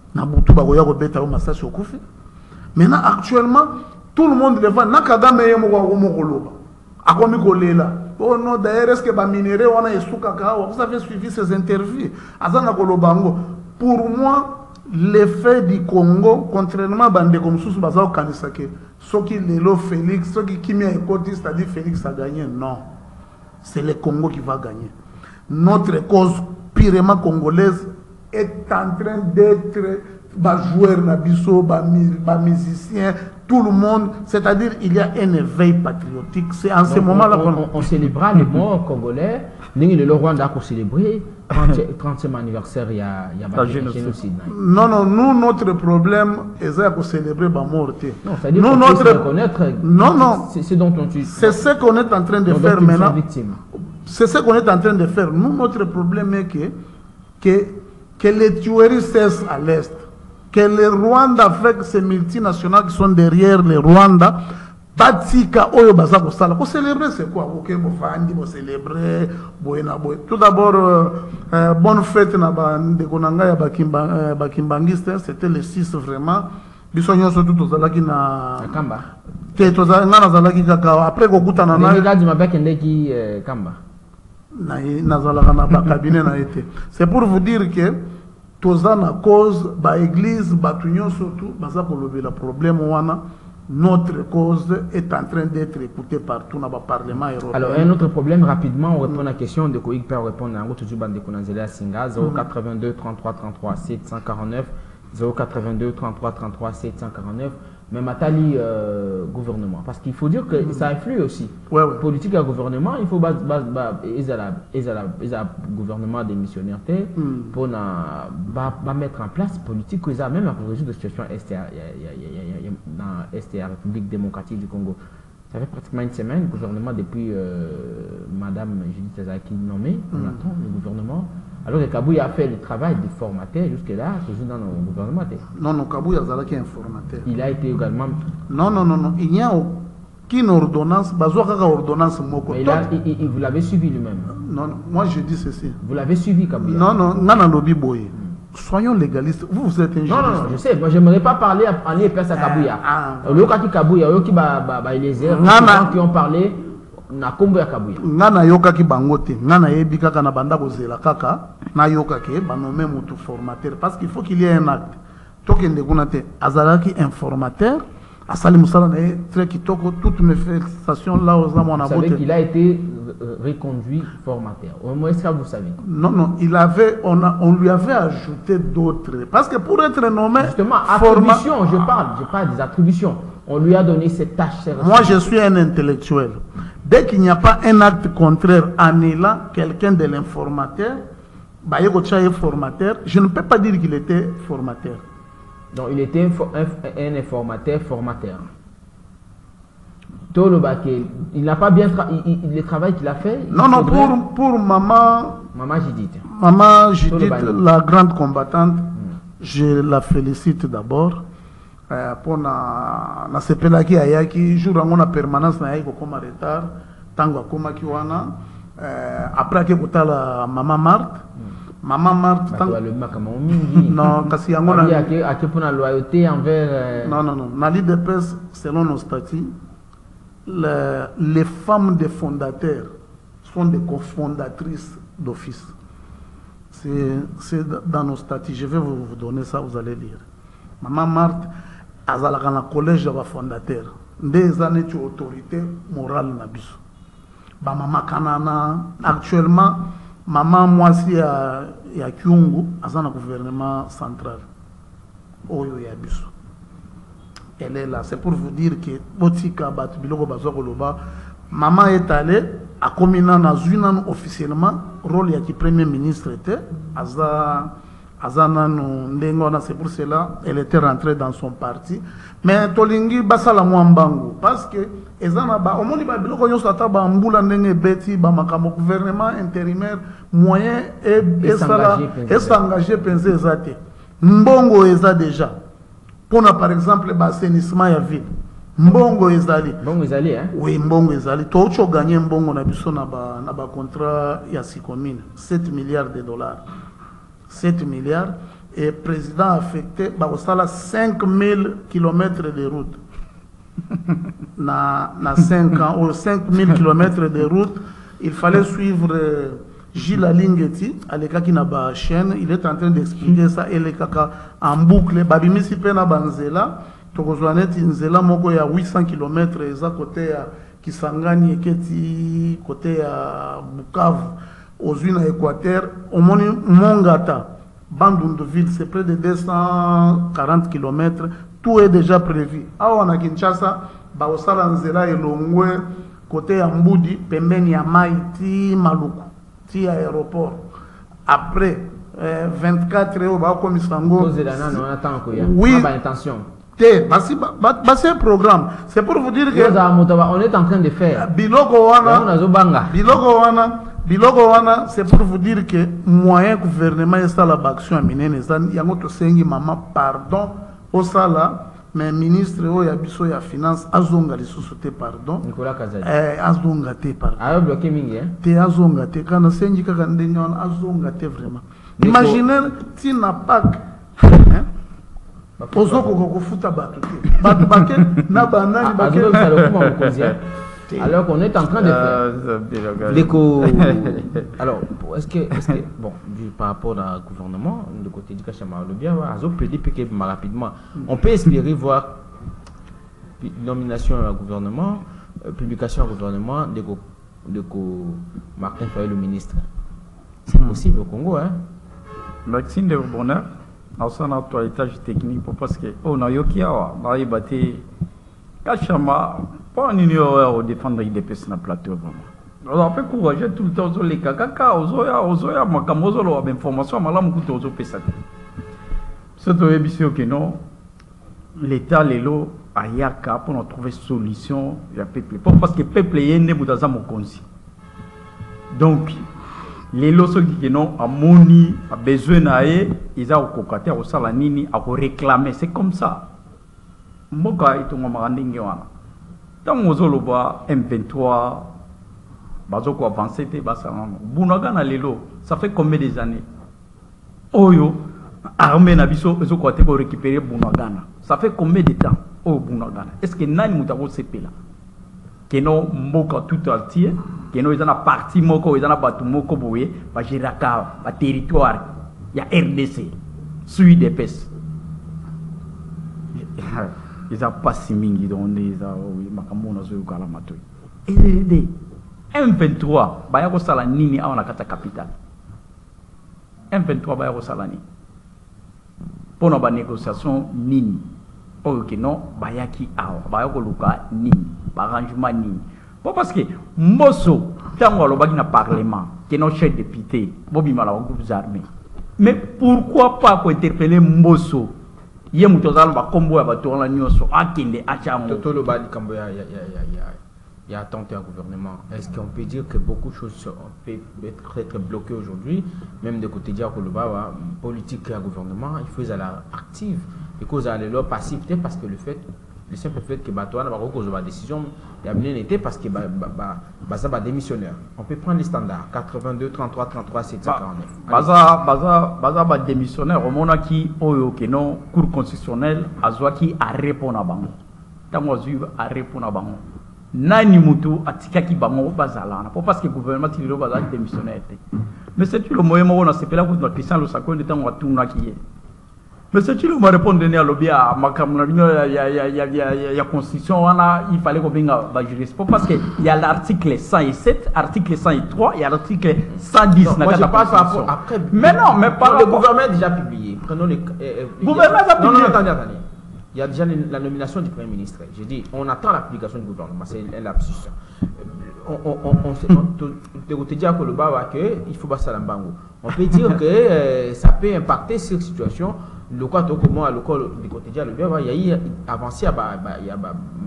Maintenant, actuellement, tout le monde le voit. Nakagame est oh non, d'ailleurs, est-ce que les minéraux ont vous avez suivi ces interviews? Pour moi, l'effet du Congo, contrairement à Bande comme Soussou Bazao Kanisake, ce qui est le Félix, ce qui est Ekoti, c'est-à-dire Félix a gagné, non. C'est le Congo qui va gagner. Notre cause purement congolaise est en train d'être joueur, musicien, tout le monde, c'est-à-dire il y a un éveil patriotique. C'est en ce moment-là qu'on on, on célébrera les morts congolais. Le Rwanda a célébré le trentième anniversaire, il y a, il y a un génocide. Non, non, nous, notre problème, c'est qu'on célébrer la mort. Non, c'est-à-dire qu'on notre... reconnaître. Non, non. C'est ce dont on tue. C'est ce qu'on est en train de faire maintenant. C'est ce qu'on est en train de faire. Nous, notre problème est que, que, que les tueries cessent à l'Est. Que les Rwanda, avec ces multinationales qui sont derrière les Rwanda, Batika Oyo Bazako Sala. Pour célébrer, c'est quoi? Pour célébrer. Tout d'abord, euh, bonne fête de Konanga et Bakimbangiste. C'était le six vraiment. Bisogno surtout aux Zalaki na. Kamba. Après, Gokuta na. Kamba. C'est pour vous dire que. Toza na cause, ba église, ba tunyo surtout, baza kolobe la problème wana, notre cause est en train d'être écoutée partout dans le Parlement européen. Alors, un autre problème, rapidement, on répond à la question de Koïk Père répondre à un autre bande de Konanzela Singa, zéro quatre-vingt-deux trente-trois trente-trois sept cent quarante-neuf, zéro quatre-vingt-deux trente-trois trente-trois sept cent quarante-neuf, mais Matali euh, gouvernement. Parce qu'il faut dire que ça influe aussi. Ouais, ouais. Politique à gouvernement, il faut bas le gouvernement des missionnaires mm. pour na, ba, ba mettre en place politique que ça même pour résoudre la situation dans l'Est de la République démocratique du Congo. Ça fait pratiquement une semaine, le gouvernement depuis euh, Madame Judith Azaki nommée, on mm. attend le gouvernement. Alors que Kabouya a fait le travail de formateur jusque-là, toujours dans le gouvernement. Non, non, Kabouya est un formateur. Il a été également... Non, non, non, non. Il n'y a aucune ordonnance, Bazouaka ordonnance Moko. Il a, il, il, vous l'avez suivi lui-même. Non, non, moi je dis ceci. Vous l'avez suivi, Kabouya? Non, non, non, non, lobby boy. Soyons légalistes. Vous, vous êtes un juriste. Non, non, je sais. Moi, je n'aimerais pas parler en lieu à Kabouya. Le cas qui Kabouya, il y a les gens qui ont parlé. Na kombo ya Kabouya nga na yoka ki bangote nga na yebi kaka na banda kozela kaka na yoka ke banome mutu formateur parce qu'il faut qu'il y ait un acte tokende kuna te azalaki informateur asali musala na très kitoko toutes mes félicitations là aux amons na bote. Vous savez qu'il a été reconduit formateur. Au moins, est-ce que vous savez? Non, non, il avait, on, a, on lui avait ajouté d'autres. Parce que pour être nommé... Justement, attribution, forma... je parle, je parle des attributions. On lui a donné cette tâche. Moi, je suis un intellectuel. Dès qu'il n'y a pas un acte contraire en élan, quelqu'un de l'informateur, formateur, je ne peux pas dire qu'il était formateur. Donc, il était un, un informateur formateur. Il n'a pas bien travaillé le travail qu'il a fait. Non, non, pour, pour maman. Maman Judith. Maman Judith, la grande combattante, mm. je la félicite d'abord. Euh, pour na na sepela ki ayaki jour en permanence na yaki comme retard tango akomaki wana euh, après ake kotala Mama Marthe Mama Marthe tango le makamo mingi non kasi yango na ake ake pour la loyauté envers euh... non non non na l'I D P S selon nos statuts les, les femmes des fondateurs sont des cofondatrices d'office. C'est dans nos statuts. Je vais vous, vous donner ça, vous allez lire. Maman Marthe, elle a un collège de fondateurs. Des années de autorité morale. Bah, maman Kanana, actuellement, maman moi si à Kyungu, elle a un gouvernement central. Oyo Yabiso. Elle est là. C'est pour vous dire que Botika Batbiloko Bazokoloba, maman est allée à Komina Nazunan officiellement, rôle qui premier ministre était, Aza Azana Ndengona, c'est pour cela elle était rentrée dans son parti. Mais Tolingi Basala Mwambango, parce que Ezana Ba, au monde Babiloko Yosata Bambula Ndenge Beti, Bamakamo gouvernement intérimaire, moyen et s'engager, penser Ezate. Mbongo Eza déjà. Pour par exemple, l'assainissement de la ville. Mbongo ezali. Mbongo ezali, hein? Oui, Mbongo ezali. Tout ce gagné Mbongo na biso na ba na ba contrat ya Sikomine, sept milliards de dollars. sept milliards et président affecté ba osala cinq mille kilomètres de route. na na cinq ans ou cinq mille kilomètres de route, il fallait suivre euh, Gilles Alingeti, Alekaki na ba chaîne, il est en train d'expliquer ça et les kaka en boucle, babimisi pe na banzela. Tokozwaneti nzela moko ya huit cents kilomètres eza côté ya Kisangani eketi côté ya Bukavu aux unes à Équateur au moni Mongata Bandunduville c'est près de deux cent quarante kilomètres, tout est déjà prévu. Awa na Kinshasa ba osala nzela elongwe côté ya Mbudi pembeni ya Maiti Maluku ti aéroport après euh, vingt-quatre heures ba komisango oui intention. C'est un programme. C'est pour vous dire que on est en train de faire. Biloko wana, Biloko wana, Biloko wana, c'est pour vous dire que moyen gouvernement est ça la action à minene. Il y a notre sengi maman pardon au sala, mais ministre o ya biso ya finance azonga les sociétés pardon. Nicolas Kazadi. Eh azonga te pardon. Ah bloqué mingi hein. Te azonga te kana sengi kaka ndenya azonga te vraiment. Imaginez si n'a pas hein? Alors qu'on est en train de faire l'éco. Alors, est-ce que, est que, bon, par rapport au gouvernement, de côté du Kachama, le bien, rapidement, on peut espérer voir nomination au gouvernement, publication au gouvernement de, de Martin Fayet, le ministre. C'est possible au Congo, hein? Maxime de Bonheur. Alors, on a un étage technique parce que on a eu qui a battu Kachama pour un union défendre l'I D P S na plateau vraiment. Alors après courager tout le temps sur les kaka ozoya ozoya makamozo lo information malamu kuto ozo pesa. C'est au émission que non l'état lelo ayaka pour trouver solution ya peuple parce que peuple yende mutaza mokonzi. Donc les lois qui non a moni a besoin naé ils ont cocaté au salanini à réclamer c'est comme ça moka itonga marandingi wana tant mozolo ba M vingt-trois bazoko avancer te basana bunagana lelo ça fait combien des années oyo armée na biso ezoko te ko récupérer bunagana ça fait combien de temps oh bunagana est-ce que nani mutako sepela que non moka tout entier que non ils ont une partie moko ils ont batu moko boye ba jiraka ba territoire ya R D C sui des pes ils ont pas si mingi donc ils ont makamona zo kala matoi et M vingt-trois ba yako sala nini awa na kata capitale M vingt-trois ba yako sala nini pour ba négociation nini oh que non ba yaki awa ba yako luka nini ba arrangement nini. Bon, parce que Mosso, tant qu'on a un parlement, qui est notre chef député, Bobby Mala, groupe armés. Mais pourquoi pas pour interpeller Mosso? Il y a un combo à Batour la Nyoso, à Kende, à Chamo. Toto le bas du Cambo, il y a attenté au gouvernement. Est-ce qu'on peut dire que beaucoup de choses peuvent être bloquées aujourd'hui, même de côté Diakoloba, politique et gouvernement, il faut aller active. Et cause à l'eau passif, parce que le fait le simple fait que Batouana va reposer la décision, il y a bien été parce que Baza va démissionnaire. On peut prendre les standards quatre-vingt-deux, trente-trois, trente-trois, sept cent quarante-neuf. Baza Baza Baza va démissionnaire. Au moment qui oyo que non cour constitutionnel azwa qui a répondre à bango. Tango azui a répondre à bango. Nani mutu atika ki bango bazala. Pas parce que le gouvernement tilo Baza démissionnaire. Mais c'est le moyen où on a sepelé pour notre puissance le sacco de tango atuna qui est. Mais c'est tu me répondre à l'objet à ma camarade, il y a il y a il y a il y a constitution, il fallait qu'on vienne à juriste. Parce que il y a l'article cent sept, article cent trois et l'article cent dix. Non, moi je parle par rapport après. Mais non, mais par le gouvernement a déjà publié. Prenons les. Gouvernement a publié. Non, non, attendez, attendez. Il y a déjà la nomination du Premier ministre. J'ai dit, on attend la publication du gouvernement. C'est un lapsus. On on on on te dit à Koloba que il faut passer à l'ambango. On peut dire que ça peut impacter cette situation. Le cas de comment le cas du quotidien le bien il y a avancé à il y a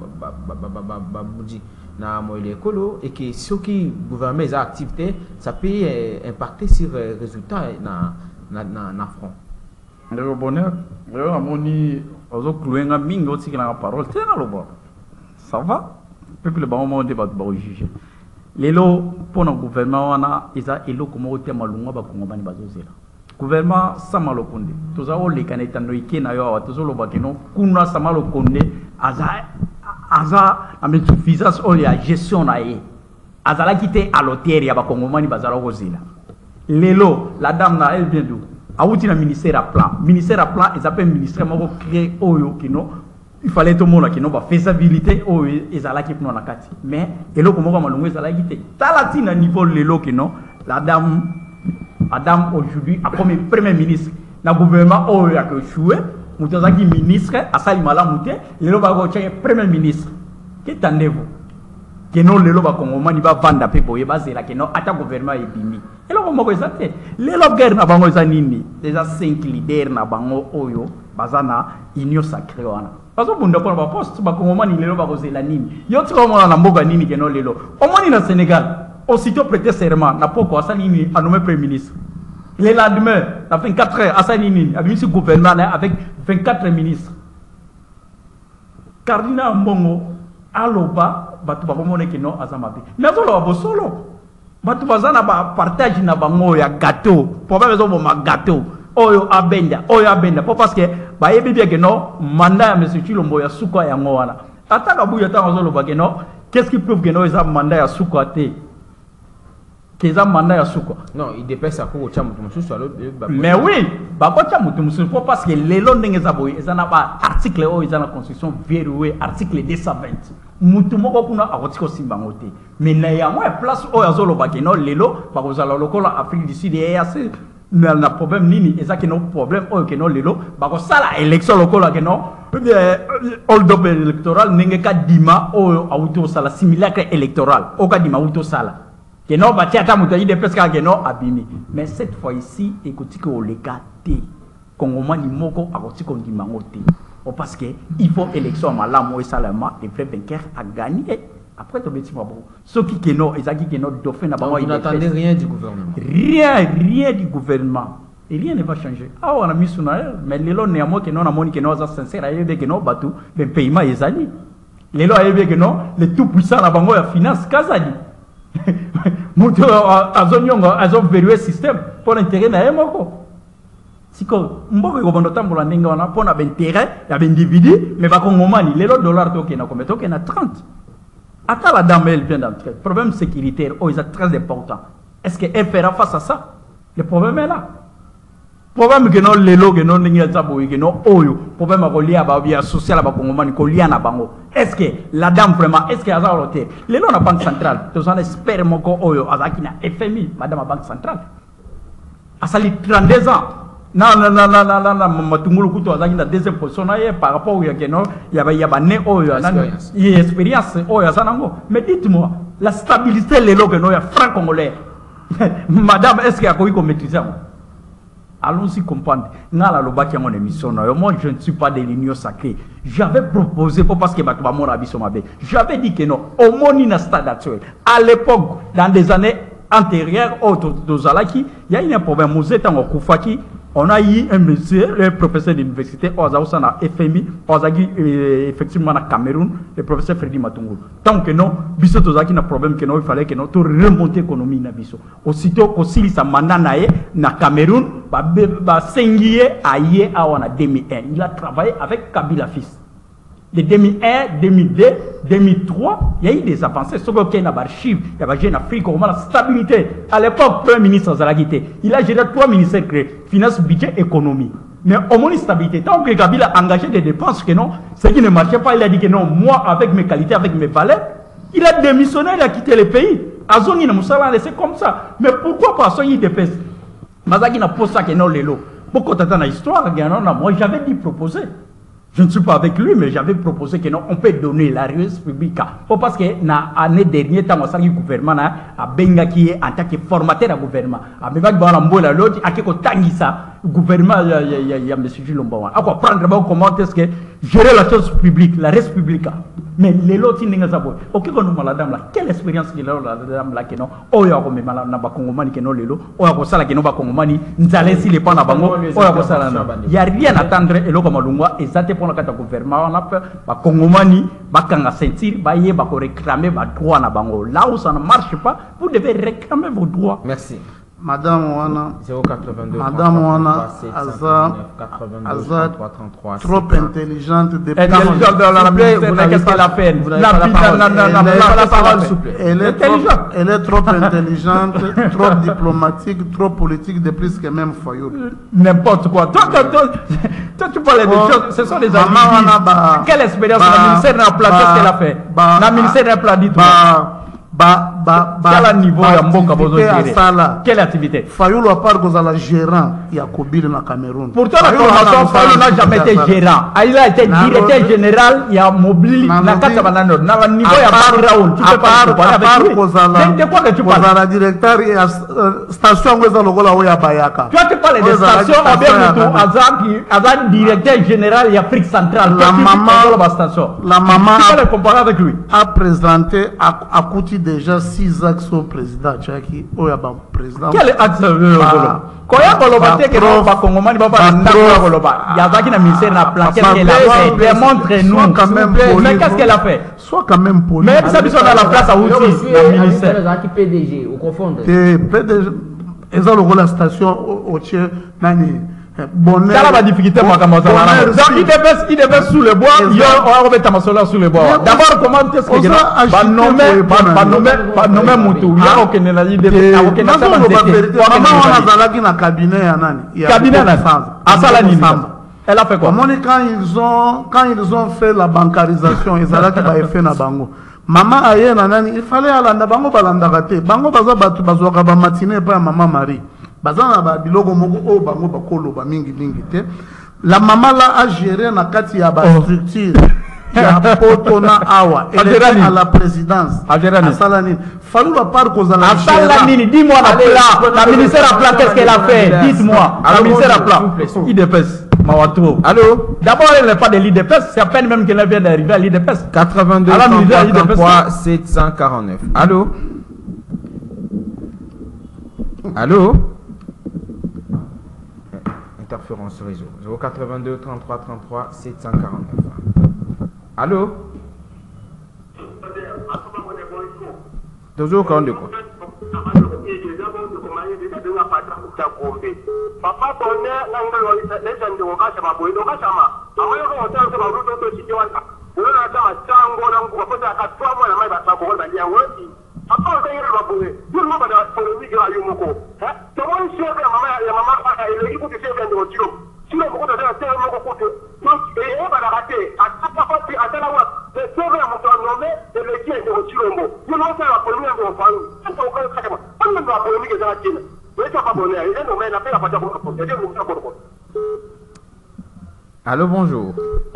na moile écolo et que ce qui gouvernement les activités ça peut impacter sur résultat na na na front. Le bonheur, le amoni ozo kluenga mingi oti na parole tena lo bon. Ça va? Peuple le bon monde va ba juger. Lelo pour le gouvernement wana eza elo como ote malunga ba kongomani bazozela. Gouvernement Samalo Konde. Tous les les candidates noyés na yo tous les bakino kuna Samalo Konde aza aza ame suffisance o ya gestion na ye. Azala quitté à l'hôtel ya ba kongomani bazala kozela. Lelo la dame na elle vient d'où? Awuti na ministère à plan. Ministère à plan ils appellent ministère moko créé oyo kino il fallait tout le monde kino ba faisabilité oyo ezala ki pno na kati. Mais elo komo ko malungu ezala quitté. Talati na niveau lelo kino la dame Adam aujourd'hui a comme premier ministre na gouvernement o ya que jouer mutazaki ministre asali mala muté lelo ba ko tcheke premier ministre que tendez-vous que non lelo ba kongomani ba vanda pe boye bazela que non ata gouvernement ebimi elo ko moko ezate lelo guerre na bango za nini déjà cinq leaders na bango oyo bazana union sacrée wana bazo bunda ko ba poste ba kongomani lelo ba ko zela nini yo tsiko mona na mboga nini que non lelo omoni na Sénégal. Aussitôt prêté serment, n'a pas quoi, Salini a nommé Premier ministre. Le lendemain, à vingt-quatre heures, à Salini, a mis ce gouvernement avec vingt-quatre ministres. Cardinal Mbongo, Aloba, Batu Babomone Keno, Azamabi. Mais on a solo. Batu Bazana partage na bango ya gâteau. Pourquoi ils ont un gâteau? Oyo abenda, oyo abenda. Pourquoi parce que, bah, il bien que non, mandat à M. Chilombo ya Souka ya Ngoana. Ataka Bouya Tanzolo Bageno, qu'est-ce qui prouve que non, ils ont mandat à Souka te? Qu'ils ont mandat à Souka. Non, il dépasse à quoi au Tchamoutoussou. Mais oui, bah, Tchamoutoussou, parce que les longs n'engageaboy, ils ont pas article où ils ont la constitution verrouillée, article deux cent vingt. Moutoumoko kuna article simbangote. Mais il y a moins place où ils ont le bageno, les lots, par exemple, le local Afrique du Sud et assez. Mais il y a un problème, il y a un problème, il y a un lelo, parce que ça, l'élection locale, il y a un hold-up électoral, il y a un dima, il y a un simulacre électoral, il y a un auto sala. Que non, bah, tiens, tu des presque à Geno abîmé. Mais cette fois ici, écoutez que les gars, Congoma ni moko, à côté qu'on dit mangote. Parce que il faut élection à la moïse salama, les vrais vainqueurs à gagner. Après, tu me bon. Ceux qui Keno, ils ont dit que notre dauphin n'a pas. Vous n'attendez rien du gouvernement. Rien, rien du gouvernement. Et rien ne va changer. Ah, on a mis sur elle, mais les lois néanmoins que non, on a montré que non, c'est sincère, il y a que non, bateau, le paiement est allé. Les lois, il y a que non, les tout puissants, la banque, la finance, Kazali. Mutu azonyongo azo verrouiller système pour l'intérêt na yemoko. Siko mboko ko bondo tambola ndenge wana pour na intérêt ya individu mais ba kongomani lelo dollar toke na combien toke na trente. Ata la dame elle vient d'entrer. Problème sécuritaire oh c'est très important. Est-ce qu'elle fera face à ça? Le problème est là. Problème que non lelo que non ndenge za boyi que non oyo problème ko liya ba bien social ba kongomani ko liya na bango. Est-ce que la dame vraiment, est-ce qu'elle a un hôtel? Les lois de la banque centrale, tous en espèrent mon corps, oyo, azakina F M I, madame la banque centrale. A sali trente-deux ans. Non, non, non, non, non, non, non, matungulu kuto azakina deuxième position par rapport au yakeno, il y avait yabane oyo, il y a expérience oyo sanango. Mais dites-moi, la stabilité les lois que nous y a franc congolais. Madame, est-ce qu'il y a quoi qu'on maîtrise? Allons-y comprendre. Moi, je ne suis pas de l'union sacrée. J'avais proposé, parce que j'avais dit que non, au moins stade actuel. À l'époque, dans des années antérieures, il y a eu un problème. Vous êtes en Koufaki, On a eu un monsieur, le professeur d'université, Ozaoussana F M I, Ozagi, effectivement, au Cameroun, le professeur Freddy Matungulu. Tant que non, Bisso Tozaki n'a problème que non, il fallait que non, tout remonter l'économie na Bisso. Aussitôt, aussi, ça manda nae, na Cameroun, bah, Sengié, aïe, en deux mille un. Il a travaillé avec Kabila fils. De deux mille un, deux mille deux, deux mille trois, il y a eu des avancées. Ce qu'il y a des archives, il y a des Afrique, comment la stabilité. À l'époque, le Premier ministre Zalagité, il a géré trois ministères créés, finance, budget, économie. Mais au moins, stabilité. Tant que Kabila a engagé des dépenses que non, ce qui ne marchait pas, il a dit que non, moi, avec mes qualités, avec mes valeurs, il a démissionné, il a quitté le pays. Azoni Moussala a laissé comme ça. Mais pourquoi pas Soyi Dépès Mazaki n'a pas ça que non, les lots. Pourquoi t'attends l'histoire? Moi, j'avais dit proposer. Je ne suis pas avec lui, mais j'avais proposé que non, on peut donner la République. Parce que l'année dernière, quand on a eu le gouvernement, à Benga qui est en tant que formateur du gouvernement, à Mevak Balambola, l'autre, à Keko Tangisa, le gouvernement, il y a M. Julombawan. À quoi prendre comment est-ce que gérer la chose publique, la République. Mais les lots, ils n'ont pas de ok, quand nous, madame, là, quelle expérience qu'il a, la dame, là, que non, oh, il y a comme malade, n'a pas Congomani, que non, les lots, oh, il y a comme ça, que non, pas Congomani, nous allons si les pas bango, oh, il y a comme ça, il n'y a rien à attendre, et l'eau comme Alungwa, et ça, c'est pour le gouvernement, on a peur, bah, Congomani, bah, quand on sentir, bah, il y a, bah, réclamer, bah, droit, na bango. Là où ça ne marche pas, vous devez réclamer vos droits. Merci. Madame Wana, zéro quatre-vingt-deux, Madame Wana, Aza, Aza, trop intelligente depuis. Qu'est-ce qu'elle a fait? Vous n'avez pas la parole, s'il vous plaît. Elle est trop, elle est trop intelligente, trop diplomatique, trop politique, de plus que même Fayoul. N'importe quoi. Toi, toi, toi, toi, tu parles des choses, ce sont des amis. Quelle expérience la ministère n'a pas qu'est-ce qu'elle a fait? La ministère n'a pas dit tout. Ba, ba, ba, quel niveau ya mboka bozo gérer? Quelle activité? Fayoulou à part que la gérant Yakobil na Cameroun. Pourtant la formation Fayoulou n'a jamais été gérant. Il a été directeur général, il a mobilisé na kata banano na niveau ya background. Tu peux pas parler avec lui. De quoi que tu parles? La directeur ya station ngeza lokola oya bayaka. Toi tu parles de station ou bien tout Azaki Azaki directeur général ya Afrique centrale. La maman la station. La maman tu peux le comparer avec lui. A présenté à Kouti déjà six axes au président Tchaki au yaba président. Quel axe le quand ya boloba te que non ba Congomani ba ba ndako boloba ya zaki na ministère na plan qu'est-ce qu'elle a fait? Démontre-nous quand même. Mais qu'est-ce qu'elle a fait? Sois quand même poli. Mais ça biso dans la place à Outi na ministère. Zaki P D G au confondre. P D G eza lokola la station au tiers nani. Bonheur. Quelle est la difficulté, moi, comme ça? Donc, il devait, il devait sous le bois, il y a, on va remettre ma soeur sous le bois. D'abord, comment est-ce que je vais nommer, pas nommer, pas nommer Moutou. Il y a aucun énergie, il devait, aucun énergie. Maman, on a Zalaki dans le cabinet, cabinet, à Salanine. Elle a fait quoi? Quand ils ont, quand ils ont fait la bancarisation, ils Zalaki va fait na bango. Maman aye nanani, il fallait aller na bango balanda raté. Bango baza batu bazoka ba matinée pa maman Marie. Bazana ba biloko moko o bango bakolo ba mingi mingi te. La maman là a géré na kati ya ba structure ya potona awa. Elle était à la présidence. À Salanine. Fallu la part cause à la Salanine, dis-moi la plat, la ministère à plat qu'est-ce qu'elle a fait? Dites-moi. La ministère à plat. Il dépêche. Allô? D'abord, elle n'est pas de l'I D P E S, c'est à peine même qu'elle vient d'arriver à l'I D P E S. quatre-vingt-deux, trente-trois, sept cent quarante-neuf. Allô? Allô? Interférence réseau. zéro quatre-vingt-deux, trente-trois, trente-trois, sept cent quarante-neuf. Allô? Toujours quand de quoi? Papa bonheur n'angelo legend de Okachama boy Okachama amayo ko hotel ko baruto to chikiwanta unaona kama chango na nguo kwa sababu akatoa mwana mai basa ko ba dia wodi papa ko yero babuwe yuru mo bada ko wi ga yumuko ha to won shebe mama ya mama pa ile iku ti shebe ndo chiro chiro mo ko da te mo ko ko to e e bada kate atapa ko ti atala wa de shebe mo to no me de le tie ndo chiro mo yuru mo sa ko mi ndo fa ko ko ko ka ma ko ndo ba ko mi ga za china. Allô, bonjour.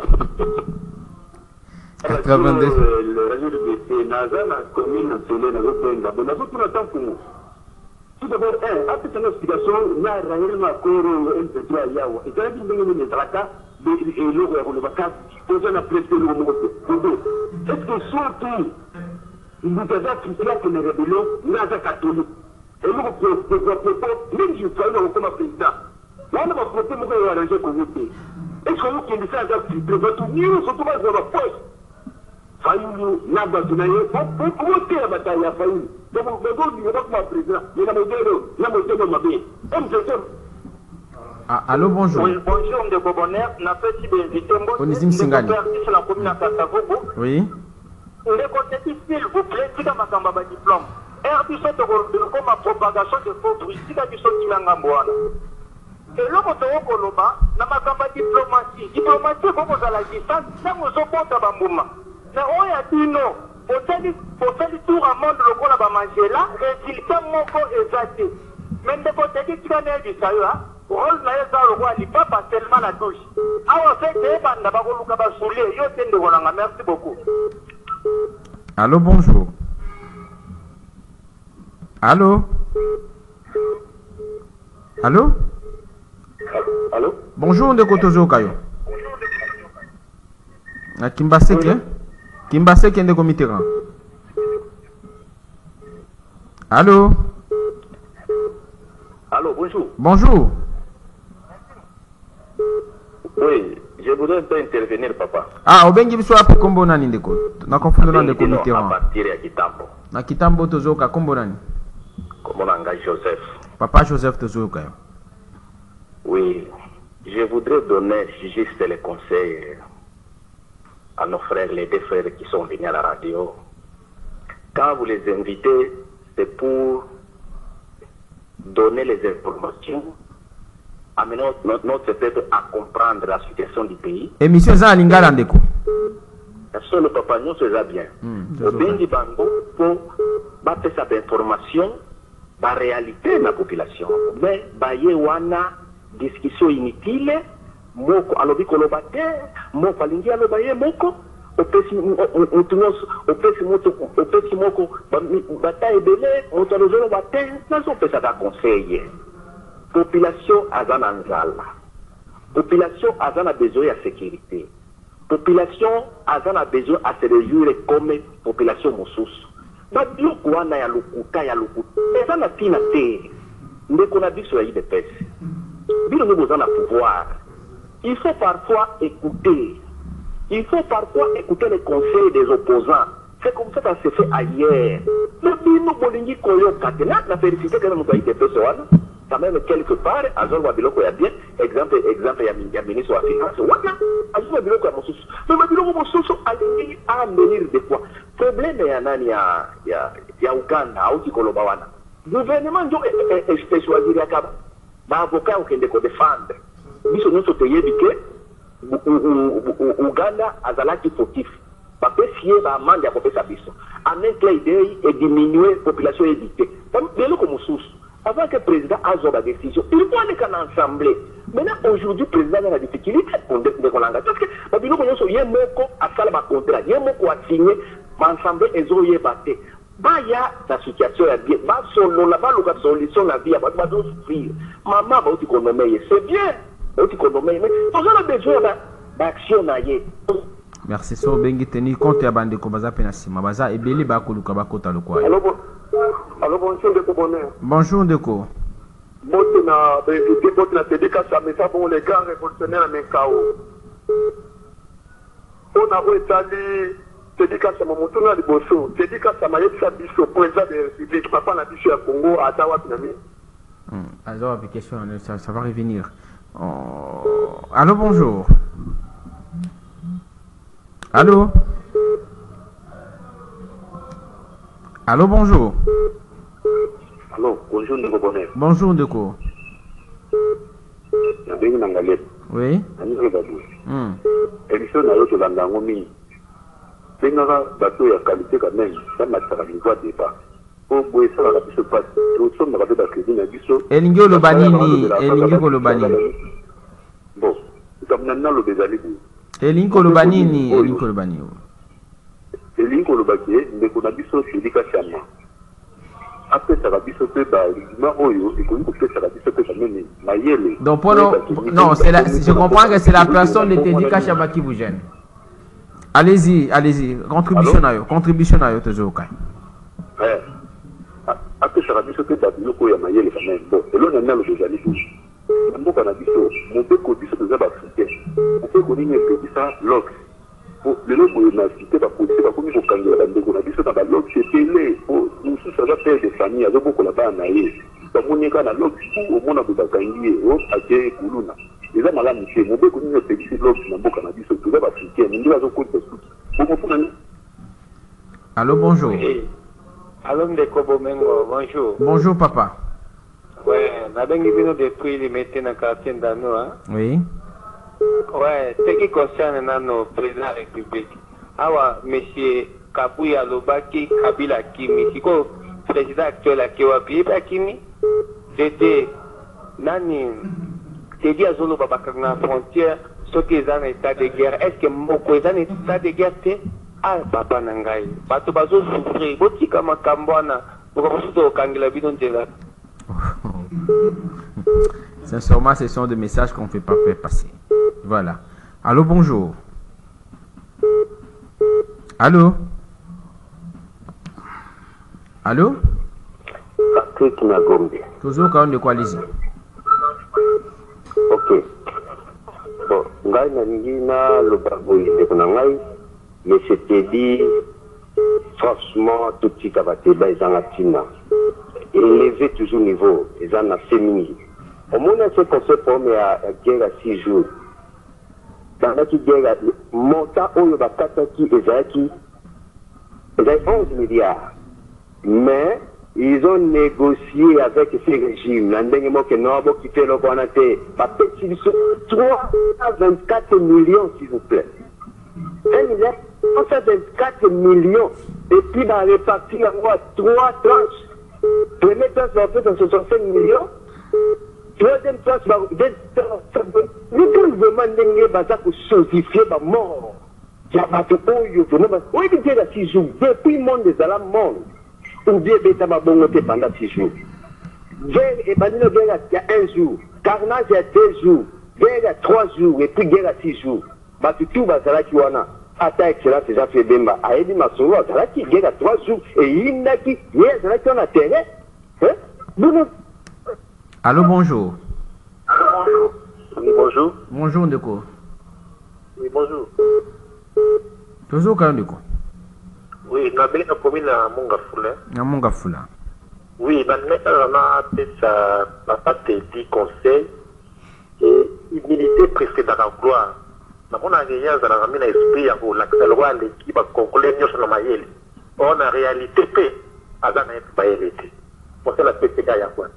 quatre-vingt-deux. Le réseau de B C, NASA, la commune, la tout d'abord, un, après cette explication, il y a réellement un corps, un peu de yawa. Et quand il y a des tracas, et l'eau est le vacances, on a presque le mot. Est-ce que surtout, il nous a dit que les rébellions, NASA catholique. Et nous, nous avons même si nous sommes comme président. Là, nous avons côté moko ya arrangé Congo te. Est-ce que vous qui ça ça filtre tout mieux surtout pas dans la poche. Fayulu na bato na ye pour pour te la bataille ya Fayulu. Donc le gars du gouvernement président, il a modèle, il a modèle mabé. M J M. Ah, allô, bonjour. Oui, bonjour de Bobonner, na petit invité moi. Onizim Singani. C'est la commune à Kasavubu. Oui. Le côté s'il vous plaît, tika makamba ba diplôme. R biso to ko ma propagation de faux bruit, tika biso tilanga mbwana. Et le moto koloba na makamba diplomatie. Diplomatie ko za la distance, na mozo ponta ba mbuma. Na oya dino, poteli poteli tour à monde le ko la ba mangela, résultat moko exact. Mais de côté tika na bisayo ha. Rôle na yeza le roi lipa pas tellement la douche. Awa fait de banda ba ko luka ba soulé, yo tende kolanga, merci beaucoup. Allô, bonjour. Allô? Allô? Allô? Bonjour, de Kotozo Kayo. À Kimbaseke? Kimbaseke de Comiteran. Allô? Allô, bonjour. Bonjour. Oui, je voudrais un peu intervenir, papa. Ah, obengi biso apa kombo nani ndeko? Na confundo na ndeko Mitterrand. À partir ya Kitambo. Na Kitambo tozoka kombo nani? Kombo nanga Joseph. Papa Joseph tozoka. Oui, je voudrais donner juste les conseils à nos frères, les deux frères qui sont venus à la radio. Quand vous les invitez, c'est pour donner les informations, amener notre, notre peuple à comprendre la situation du pays. Émission za lingala ndeko. Parce le papa nous c'est bien. Le bengi bango pour battre cette information, la réalité de la population. Mais baye wana discussion inutile, moko alobi kolobate, moko alingi alobaye moko. Opesi otunos opesi moto opesi moko bataille belé motalozo bataille na so pesa da conseiller. Population azana nzala. Population azana besoin de sécurité. Population azana besoin à se réjouir comme population mosusu. Ba biloko wana ya lokuta ya lokuta. Ezana tina te. Ndeko na biso ya I D P S. Bino nous besoin de pouvoir. Il faut parfois écouter. Il faut parfois écouter les conseils des opposants. C'est comme ça que ça se fait ailleurs. Le bino bolingi koyo katena na félicité que nous I D P S wana. Quand même quelque part, Azor Wabiloko ya bien, exemple, exemple, il y a ministre de la Finance, voilà, Azor Wabiloko ya Mosusu. Mais Wabiloko Mosusu a à venir de quoi? Problème il y a nani ya ya ya Uganda, au Tikoloba wana. Gouvernement ndio est choisi ya kaba. Ba avocat au kende ko défendre. Biso nyoso teyebi ke Uganda azalaki fautif. Ba pesier ba amende ya kopesa biso. En un clin d'œil et diminuer population évitée. Biloko Mosusu. Avant que le président ait la décision, il faut aller en assemblée. Maintenant, aujourd'hui, le président a la difficulté de l'engagement. Parce que, il y a un mot à faire le contrat, il y a un mot à signer, l'assemblée est au batté. Il y a la situation, il y a la solution, la vie, il y a souffrir. Maman, c'est bien, mais on a besoin d'action. Merci, so bengi tenir compte ya bande ko baza penasima baza ebeli ba koluka ba kota lokwa. Allô, bonjour de bonheur. Bonjour Ndeko. Bote na bénéfice, bote na Tédika Samesa pour les grands révolutionnaires à Mekao. On a retali Tédika Samamoto na Liboso. Tédika Samayetsa Biso, président de la République, papa na Biso à Congo, à Tawa Pinami. Alors, question, ça, ça va revenir. Oh. Allô, bonjour. Allô? Allô, bonjour. Allô, bonjour, Ndeko Bonheur. Bonjour, Ndeko. Oui. Hmm. Émission na yoto landa ngomi. Benga bateau ya qualité quand même, ça m'a fait une voix débat. Au bout ça la biso pas, tout ça m'a fait da crédit na biso. Elingi olobanini, elingi olobanini. Bon, comme nana lo bezali. Elingi olobanini, elingi olobanini. Elingi olobaki ndeko na biso Tédika Chama. Après ça va biso pe ba lima oyo et qu'on peut ça va biso pe quand même mayele. Donc pour non, non, c'est la, je comprends que c'est la personne de Tédika Chama qui vous gêne. Allez-y, allez-y, contribution à yo, contribution à yo toujours. Eh. Après ça va biso pe ba biloko ya mayele quand même. Bon, et là on a le bezali tout. mboka na biso mobeko biso toza baafricain okoki koninga epekisa lox lelo boye na cité bapolisi bakomi kokangela bandeko na biso na balox ebele po mosusu aza pere de famille azobokola bana na ye bamoni kaka na lox ku omona boye bakangi ye o ake kuluna eza malamu te mobeko nini epekisi lox na mboka na biso toza baafricain ndenge azokolisa suki bongo mpona nini. Allô, bonjour. Oui. Allô, Ndeko Bomengo, bonjour. Bonjour, papa. Ouais, on a bien vu depuis les métiers dans le quartier d'Ano. Hein? Oui. Ouais, ce qui concerne nos présidents de la République. Ah, monsieur Kabouya Lobaki, Kabila Kimi, c'est quoi le président actuel qui a appuyé par Kimi? C'était Nani, c'est dit à Zolo Babakar na frontière, ceux qui sont en état de guerre. Est-ce que mon président est en état de guerre? Ah, papa Nangai, bato bazo souffrir, boti kama kambwana, bokosuto okangela bidon tela. Sincèrement, ce sont des messages qu'on ne fait pas faire passer. Voilà. Allô, bonjour. Allô? Allô? Patrick Nagombe. Toujours quand on de quoi allez-y. Ok. Bon, ngai na ngina lo baboyi de ngai. Mais c'était dit, franchement, tout petit cabatéba, ils ont un élevé toujours niveau, ils ont un féminin. Au moins, c'est qu'on se promet à guerre à six jours. Dans la guerre, montant au Yobakata qui est qui, ils ont onze milliards. Mais, ils ont négocié avec ces régimes. L'endemain, que nous avons quitté le Guanate, trois cent vingt-quatre millions, s'il vous plaît. un milliard, cent vingt-quatre millions, et puis va répartir en trois tranches. Première tranche va faire soixante-cinq millions, troisième tranche va faire le gouvernement n'a pas saucifier ma mort. Il y a pas de oyo, oui, il y a six jours, depuis le monde des alarmes monde, ou bien bêta ma bonne pendant six jours. Guerre et banino guerre il y a un jour, carnage il y a deux jours, guerre il y a trois jours, et puis guerre à six jours. Tout va qui wana. Ata excellence déjà fait Bemba. Aïdi Masoro, Zalaki, il y a trois jours. Et il n'a qui, il y a Zalaki, on a terrain. Hein? Allô, bonjour. Bonjour. Oui, bonjour. Bonjour, Ndeko. Oui, bonjour. Toujours quand Ndeko? Oui, na bien commune à Mongafula. À Mongafula. Oui, ben, maintenant, on a ça, papa te dit conseil et humilité précédente à la gloire. On a rien à la ramine esprit à vous, l'accéléroi, l'équipe à conclure sur le maïl. On a réalité fait à la même maïl. Pour ça, la P T K y a quoi?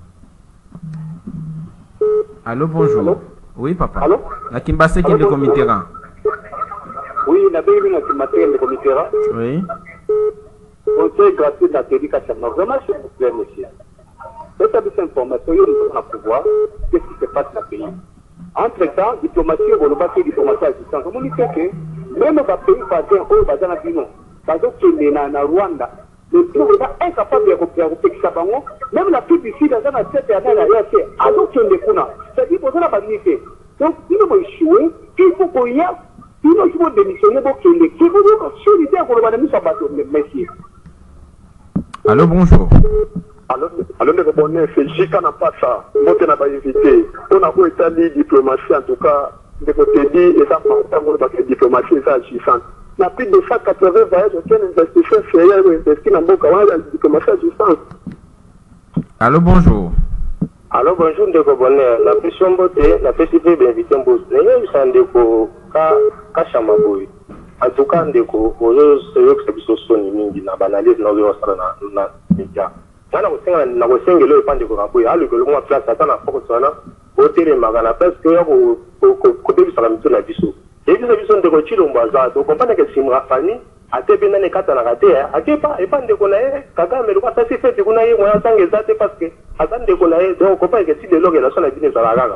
Allô, bonjour. Allô? Oui, papa. Allô? La Kimbase qui est de Comitera. Oui, la B V qui m'a fait de Comitera. Oui. Conseil gratuit de la télé Kachama. Vraiment, s'il vous plaît, monsieur. Cette information, nous avons pouvoir. Qu'est-ce qui se passe dans le pays? Entre-temps, diplomatie, on va faire diplomatie à distance. Comment il fait que même les pays voisins, au Bazana Pino, Bazo Kenya, na Rwanda, le tout est incapable de regrouper Kisabango, même la pub ici, dans un aspect et à la réalité, Azo Kenya Kuna, c'est-à-dire pour ça la banalité. Donc, il faut échouer, il faut qu'il y ait, il faut démissionner pour qu'il y ait, il faut dire que l'idée pour le Banami soit bateau, merci. Allô, bonjour. Alors, le bonheur, c'est J K n'a pas ça. Moi, je n'ai pas évité. On a beau établir diplomatie, en tout cas, de côté dit, et ça, parce que diplomatie, c'est agissant. Il y a plus de cent quatre-vingts voyages auxquels investisseurs sérieux ont investi dans le monde, la diplomatie agissante. Allô, bonjour. Alors, bonjour, Ndeko Bonheur. La pression beauté, la festival d'inviter un boss. N'est-ce pas Ndeko Kachamaboui? En tout cas, Ndeko, aujourd'hui, c'est eux qui sont sonnés, ils n'ont pas d'analyse dans le média. Nana kusenga na kusenga leo pande kwa kabuya hali kulungwa class atana focus wana hoteli magana parce que yako kodeli sala mtu na biso yebi sa biso ndeko chilomba za to kompana ke simra fani ate bina ne kata na kate akepa e pande ko na e kaga me kwa sasi fete kuna ye moya sange zate parce que atande ko na e donc kompana ke si de loge la sona bine sala gaga.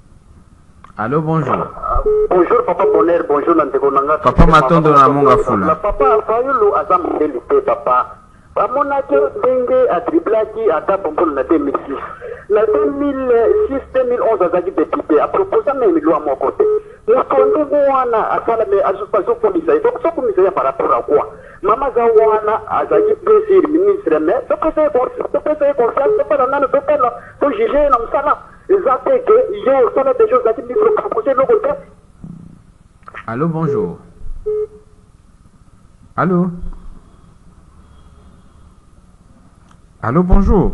Allô, bonjour. Bonjour papa Bonheur, bonjour Ndeko Nanga. Papa Matondo na Mongafula. Papa Fayulu azam ndeli papa. Amonake Dengue a triplaki à Tapompol en deux mille six. En deux mille six deux mille onze, à Zagi député, à proposer même le à mon côté. Nous sommes à Salame, à Suspension commissaire. Il faut que ce commissaire par rapport à quoi? Maman Zawana, à Zagi président, ministre, mais ce que c'est confiance, c'est pas dans le peuple, pour juger, non, ça là. eza te ke yo osala deja ozalaki micro proposé eloko te. Allô, bonjour. Allô. Allô, bonjour.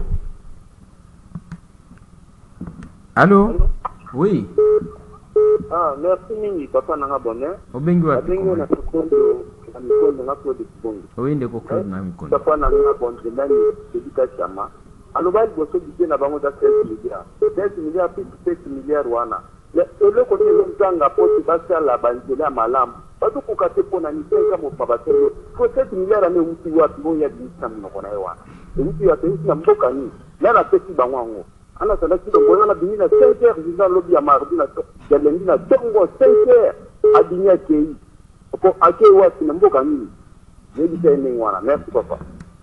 Allô. Oui. Ah, merci mingi papa nanga bonheur. Obengi wa Abengi na sekondo na mikondo na Claude Kibondo. Oui, ndeko Claude na mikondo. Papa nanga bonheur ndani edika chama. Aloba liboso bidie na bango za seize milliards. seize milliards puis sept milliards wana. eloko te ezozanga poti basala banzela ya malamu bazokoka te mpona nisenga mopabatelo po sept milliard ane euti wapi oyo yabimisi na minoko na ye wana euti wapi euti na mboka nini na napesi bango yango ana sandaki longo wana bimi na cinq heures jiza lobi ya mardi na ya lendi na tongo cinq heures abimi akei po akei wapi na mboka nini yebisa ye ndenge wana. Merci papa.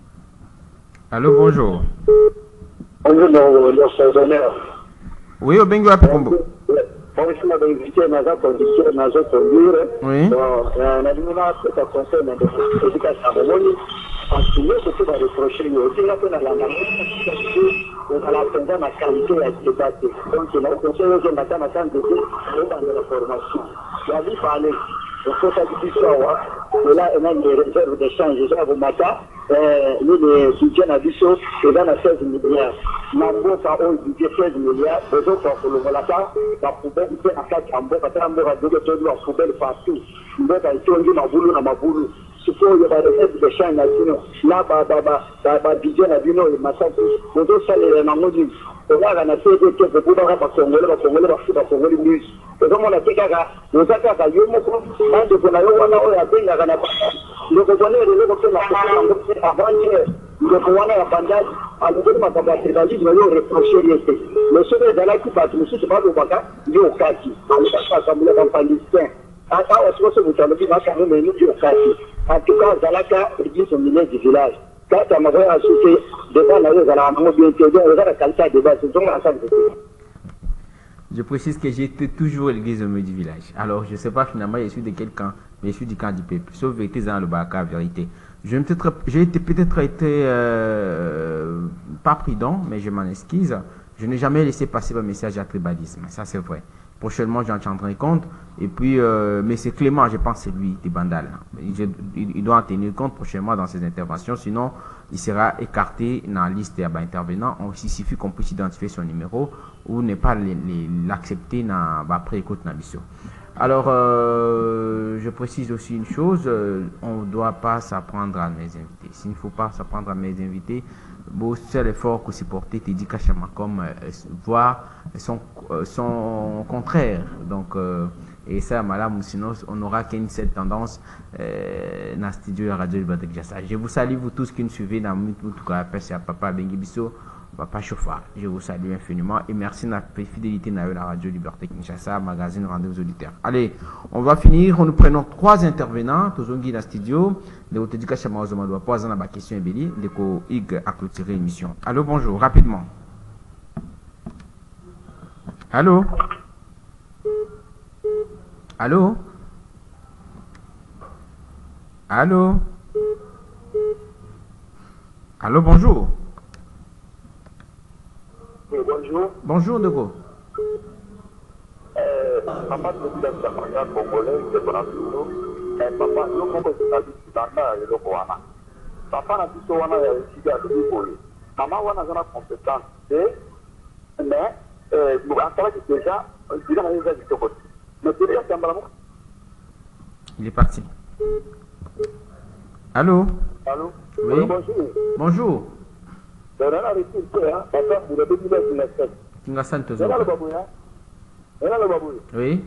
Allô, bonjour. Bonjour, le bonheur. Oui, obengi wapi kombo? Bonjour, ma invité, ma condition, ma conduire. Oui. Bon, on a dit que ça concerne l'éducation à Romoni. Parce que nous, c'est pas reprocher. Aussi, là, on a la main. On a la pendant ma qualité à débat. Donc, il a conseillé aux gens d'attendre à santé dans la formation. La vie parlait. Donc, faut s'habituer à voir. Et là, on a des réserves d'échange. Déjà, au matin, nous, les soutiens à Bissot, et dans la seize milliards. Mambo, par on budget seize milliards. Les autres, pour le Molata, la poubelle, c'est à quatre Ambo, parce que Ambo a deux de la poubelle partout. Nous, on a été ma boulot, ma boulot. Il faut y avoir des réserves d'échange nationaux. Là, bah, bah, bah, bah, budget à Bino, et ma santé. Les autres, ça, les Mamodi. Et là, on a fait des trucs pour pouvoir pas Congolais, pas Congolais, pas Congolais, plus. Et donc, on a fait caca. Nous avons fait caca. Yo, mon frère, quand on a eu un an, on a fait caca. Le Congolais, le Congolais, le Congolais, avant-hier, le Congolais, la bandade, à l'autre, ma papa, c'est la vie, je vais reprocher les le sommet de la qui passe, monsieur, c'est pas le Baka, il est au Kaki. À l'époque, ça me l'a pas à ça, on se retrouve dans le village, on me dit au Kaki. En tout cas, Zalaka, il dit au milieu du village. Quand ça m'a fait associer devant la rue, à la mobilité, on a la qualité de base, c'est donc ensemble. Je précise que j'étais toujours l'église au milieu du village. Alors, je ne sais pas finalement, je suis de quel camp, mais je suis du camp du peuple. Sauf vérité dans le Baka, vérité. J'ai peut-être peut-être été euh, pas prudent, mais je m'en excuse. Je n'ai jamais laissé passer mon message à tribalisme. Ça, c'est vrai. Prochainement, j'en tiendrai compte. Et puis, euh, mais c'est Clément, je pense, c'est lui, des Bandal. Il, il, il doit en tenir compte prochainement dans ses interventions. Sinon, il sera écarté dans la liste des intervenants. Il suffit qu'on puisse identifier son numéro ou ne pas l'accepter après écoute dans la mission. Alors, euh, je précise aussi une chose, euh, on ne doit pas s'apprendre à mes invités. S'il ne faut pas s'apprendre à mes invités, beau seul effort que supporter Teddy Kachama comme euh, voir son, euh, son contraire. Donc, euh, et ça, madame, sinon on n'aura qu'une seule tendance euh, dans le studio de la radio de Badek Jassa. Je vous salue, vous tous qui nous suivez dans le tout cas, à Papa Bengi Bisso. Papa Chauffard, je vous salue infiniment et merci de la fidélité de la radio Liberté Kinshasa, magazine Rendez-vous auditeurs. Allez, on va finir. On nous prenons trois intervenants. Tous dans le studio. De votre éducation, je dois poser la question et béli. De quoi Ig a clôturé l'émission. Allô, bonjour, rapidement. Allô? Allô? Allô? Allô, bonjour. Bonjour. Bonjour, Dego. Euh, papa, je suis un Congolais, je suis un papa, je suis un Congolais. Papa, na biso wana ya étudié à l'Uniboye. Maman wana a compétence, mais euh, nous avons déjà, déjà dans les études. Mais c'est déjà il est parti. Allô? Allô? Oui. Bonjour. Bonjour. Kinga Santos. Oui.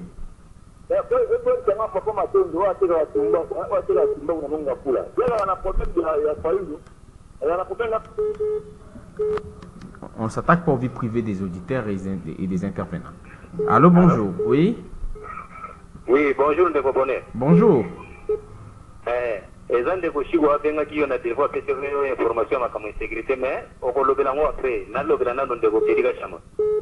On s'attaque pour vie privée des auditeurs et des intervenants. Allô, bonjour. Oui. Oui, bonjour, Ndeko Bonnet. Bonjour. Eh. Ezan de Koshigo abenga kiyo na telefone pese yo information makamo intégrité mais okolobela ngo après na lobela na ndo ndeko Teddy Kachama.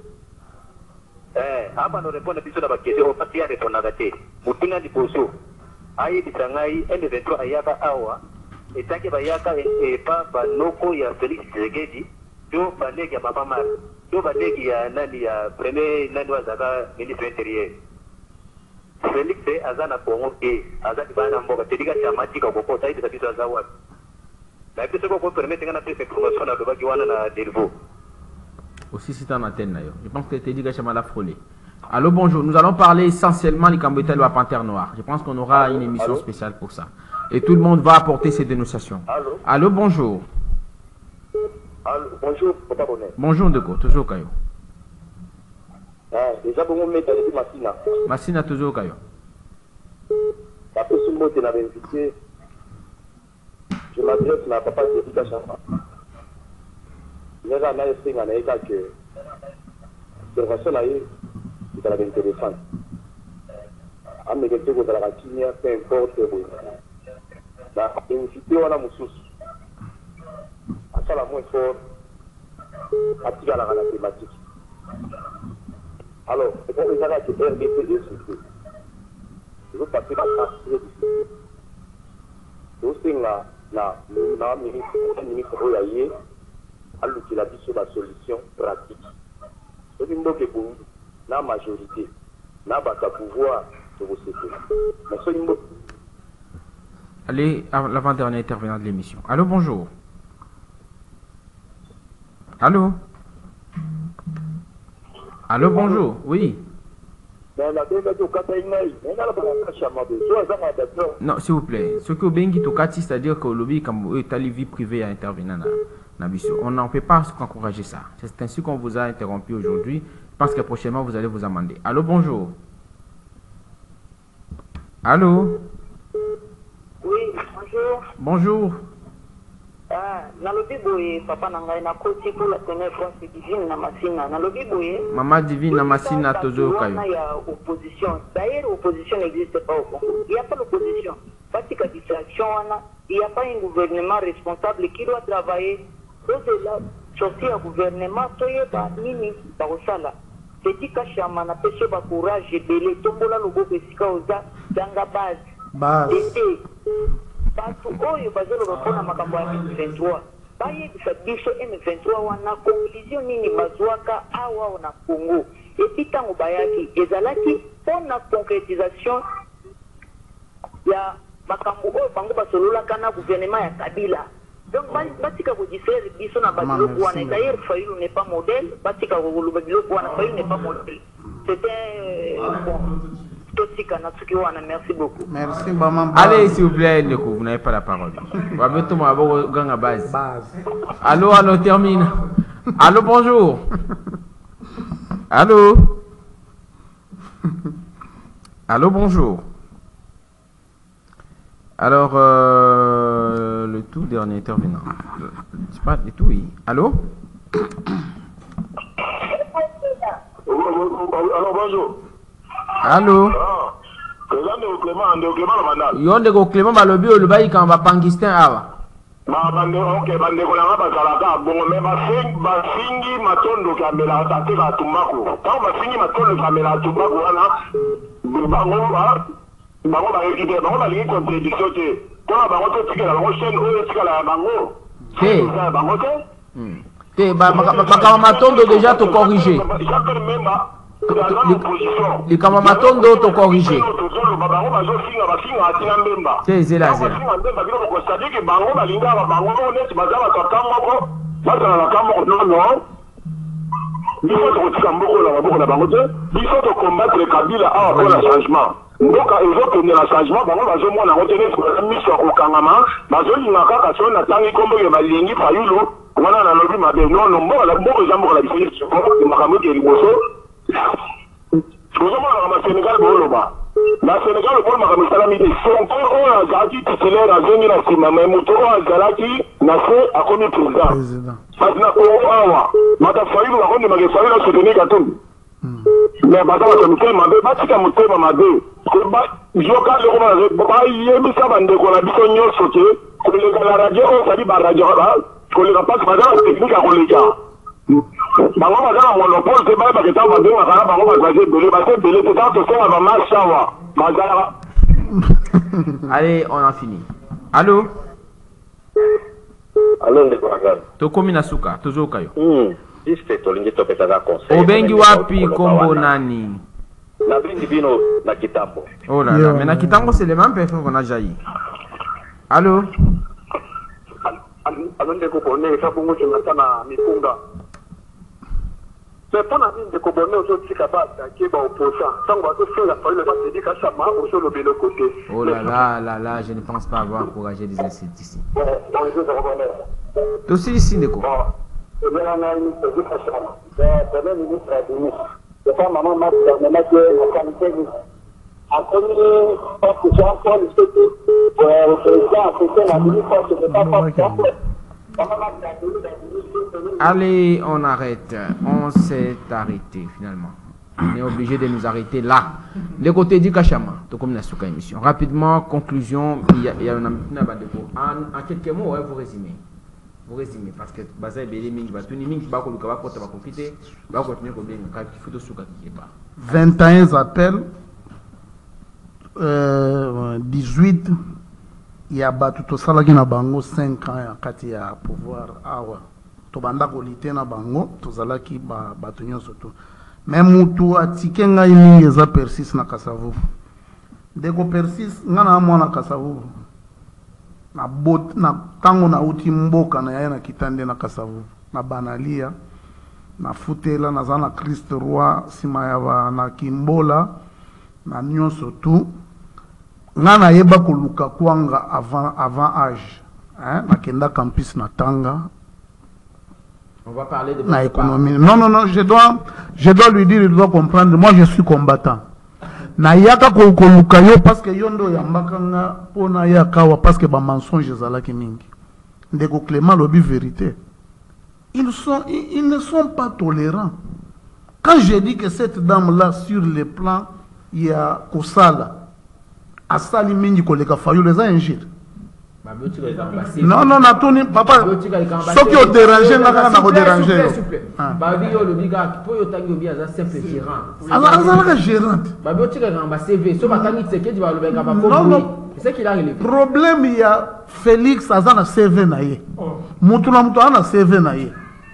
Eh, aba no répondre biso na ba question o pasi ya répondre na te. Mutuna di poso. Ayi bisangai ende vingt-trois ayaka awa etake bayaka e pa banoko ya Félix Tshisekedi to baleki ya Papa Mar to baleki ya nani ya premier nani wa zaka ministre intérieur Felix azana Congo ke azati bana mboka tedika chama tika kokota hivi kabisa za watu na pesa kwa permettre ngana pesa promotion na dobaki wana na Delvaux aussi c'est en antenne d'ailleurs. Je pense que tedika chama la frôlé. Allô, bonjour. Nous allons parler essentiellement du Cambotel ou la Panthère Noire. Je pense qu'on aura une émission Allô? spéciale pour ça. Et tout le monde va apporter ses dénonciations. Allô, Allô bonjour. Allô, bonjour, Papa Bonnet. Bonjour, Ndeko. Toujours Kayo. Ah, déjà, pour moi, mettre avec Massina. Massina, toujours Kayo. Après, ce mot, tu l'avais invité. Je m'adresse à Papa Tedika Chama. Déjà, on a essayé de dire que l'observation là est intéressante. À mes questions, vous avez la peu importe. La invité, on a mon souci. À ça, la moins fort, à tirer à la thématique. Alors, c'est pour les arrêts de R D P D, je veux passer par la très difficile. Je veux faire la ministre Royaye à l'utilisation sur la solution pratique. C'est une bonne réponse. La majorité n'a pas de pouvoir de vous séparer. Mais c'est une bonne. Allez, l'avant-dernier intervenant de l'émission. Allô, bonjour. Allô. Allô, bonjour. Oui. Non, s'il vous plaît. Ce que Bengi Tokati, c'est-à-dire que le lobby, comme est allé vie privée à intervenir dans la mission. On n'en peut pas encourager ça. C'est ainsi qu'on vous a interrompu aujourd'hui. Je pense que prochainement, vous allez vous amender. Allô, bonjour. Allô. Oui, bonjour. Bonjour. Ah, na lobi boye papa nangai na koti pour la tenir France divine na masina. Na lobi boye. Maman divine na masina tozo kayo. Il y a opposition. D'ailleurs, l'opposition n'existe pas au Congo. Il n'y a pas d'opposition. Parce que distraction, il n'y a pas un gouvernement responsable qui doit travailler. Au-delà, sortir un gouvernement, soyez pas mini, par au sala. C'est dit que Chama n'a pas de courage et belé. Tombola logo pesika oza dans la base. Base. Batu oyo bazolo bakona makambo ya M vingt-trois bayebisa biso M vingt-trois wana conclusion nini bazwaka awa na Congo epi ntango bayaki ezalaki mpona concrétisation ya makambo oyo bango basololaka na gouvernement ya Kabila. Donc batika kodistraire biso na babiloko wana. D'ailleurs Fayulu n'est pas modèle, batika koloba biloko wana. Fayulu n'est pas modèle. C'était bon. Merci beaucoup. Merci, maman. Allez, s'il vous plaît, Ndeko, vous n'avez pas la parole. Base. Allô, allô, termine. Allô, bonjour. Allô. Allô, bonjour. Alors, euh, le tout dernier intervenant. C'est pas du tout, oui. Allô. Alors, bonjour. Allô. Yonde ko Clément balobi olobai kan ba Pakistan awa. Ba bande OK bande ko langa bazalaka bongo me ba sing ba singi matondo kamela tateka tumbako. Taw ba singi matondo kamela tumbako wana bango ba bango ba ekide bango ba lingi contradiction te. Kwa bango to tikela bango chaîne oyo tikala bango. Te. Bango te. Hmm. Te ba ba matondo déjà to corriger. Les Kamamatondo to corriger. C'est zela zela. Il faut de combattre le Kabila à un changement. Donc, ils vont tenir un changement. Bango bazo mona retenir mission au Kangama. Bazo linga kaka na tangi kombo ya balingi Fayulu. Wana na lobi mabe non non mo la mboko jambo la biso ko makambo ke liboso. Au Sénégal, la Sénégal, le Makamou Salamide, son père a Zaki titulaire à Zémi la Sima, mais Mouto a Zalaki n'a fait à comme président. Parce que Awa, Mata Faïl, la ronde de Magafaïl a soutenu Gatoum. Mais Bata Mouté, Mabé, Batika Mouté, Mabé, Joka, le Roman, Yemi Sabande, qu'on a dit qu'on y a sauté, qu'on les a la radio, on s'est dit Baradio, qu'on les a pas de la technique à Roléga. Bango bazala monopole te ba ba keta ba benga kala bango bazaje belé ba te belé te ta to senga ba machawa bazala. Allez, on a fini. Allô. Alors, les programmes. Tokomi Nasuka, toujours Kayo. Hum, juste tolingi topetaka conseil. Obengi wapi kombo nani? Na bengi bino na kitambo. Oh là là, mais na kitambo c'est le même personne qu'on a jailli. Allô? Allô, ndeko bonne, ça bongo tu m'attends na mipunga. C'est pas na mine de kobonne au tika ba qui ba opposant. Sango to finga fa le ba te dika chama au sur le belo côté. Oh là là là là, je ne pense pas avoir encouragé des insultes ici. Toi aussi ici ndeko. Le na ni te dika chama. C'est le ministre de ministre. C'est pas maman ma de ma que la qualité ni. A connu pas que j'ai encore le fait pour le président c'est la ministre de pas pas. Allez, on arrête. On s'est arrêté finalement. On est obligé de nous arrêter là. Le côté du Kachama, comme la souka émission. Rapidement, conclusion. Il y a, il y a un en, en quelques mots, ouais, vous résumez. Vous résumez parce que Baza Bélé Ming va tout Ming va va profiter, va continuer comme bien. Il faut de souka qui est pas. vingt et un appels, euh, dix-huit. Il y a battu tout ça là qui n'a bango cinq ans à kati ya pouvoir awa to banda ko litena bango to zala ki ba batunyo surtout même mutu atike ngai mingi za persiste na kasavu deko persiste ngana mwana kasavu na bot na tango na uti mboka na ya na kitande na kasavu na banalia na futela na zana Christ roi sima ya ba na kimbola na nyonso tout ngana yeba koluka kwanga avant avant âge hein nakenda campus na tanga. On va parler de la économie. Non non non, je dois je dois lui dire, il doit comprendre, moi je suis combattant. Na yaka ko koluka yo parce que yondo yambaka nga pona yaka wa parce que ba mensonge zalaki mingi. Ndeko Clément lobi vérité. Ils sont ils, ils ne sont pas tolérants. Quand je dis que cette dame là sur le plan il y a Kosala asali mingi koleka fayu les injures. Non non natoni papa ce qui au déranger na kana na déranger. Babi yo le biga po yo tangi obi aza simple gérant. Alors azala gérante. Babi yo tika ngamba C V so batangi tseke di ba lo benga ba ko. C'est qu'il a relevé. Problème il y a Félix azana C V na ye. Mutu na mutu ana C V na ye.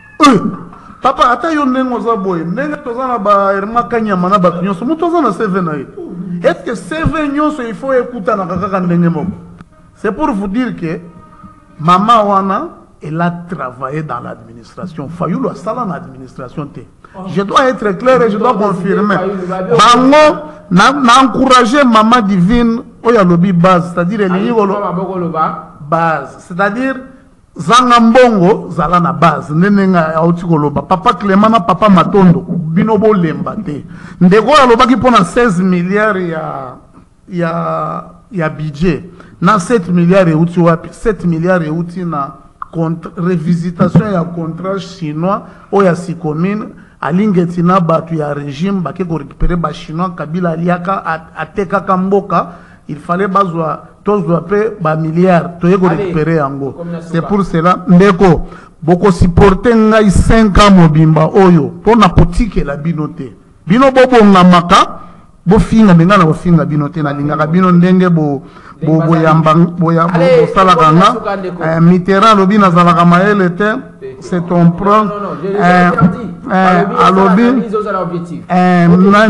Papa ata yo nengo za boy nenge tozana ba erma kanyama na ba nyonso mutu azana C V na ye. Est-ce que C V nyonso il faut écouter na kaka ndenge moko? C'est pour vous dire que maman wana elle a travaillé dans l'administration. Fayou a sala dans l'administration te. Je dois être clair et je dois confirmer. Bango na na encourager maman divine oya lobi base, c'est-à-dire les base, c'est-à-dire zanga mbongo zala na base nenenga auti koloba papa Clément na papa Matondo bino bo lemba te ndeko ya lobaki pona seize milliards ya ya ya budget na sept milliards euti wapi sept milliards euti na revisitation ya contrat chinois oya si commune alingeti na batu ya régime bake ko récupérer ba chinois Kabila liaka ateka kamboka il fallait bazwa tozwa pe ba milliards to yeko récupérer yango. C'est pour cela ndeko boko supporter ngai cinq ans mobimba oyo pona potike la binote bino bobo ngamaka bo finga ngana bo finga binote na lingaka bino ndenge bo bo boyamba boya bo sala kanga Mitterrand lobi na zala kama ele te c'est ton prend euh alobi euh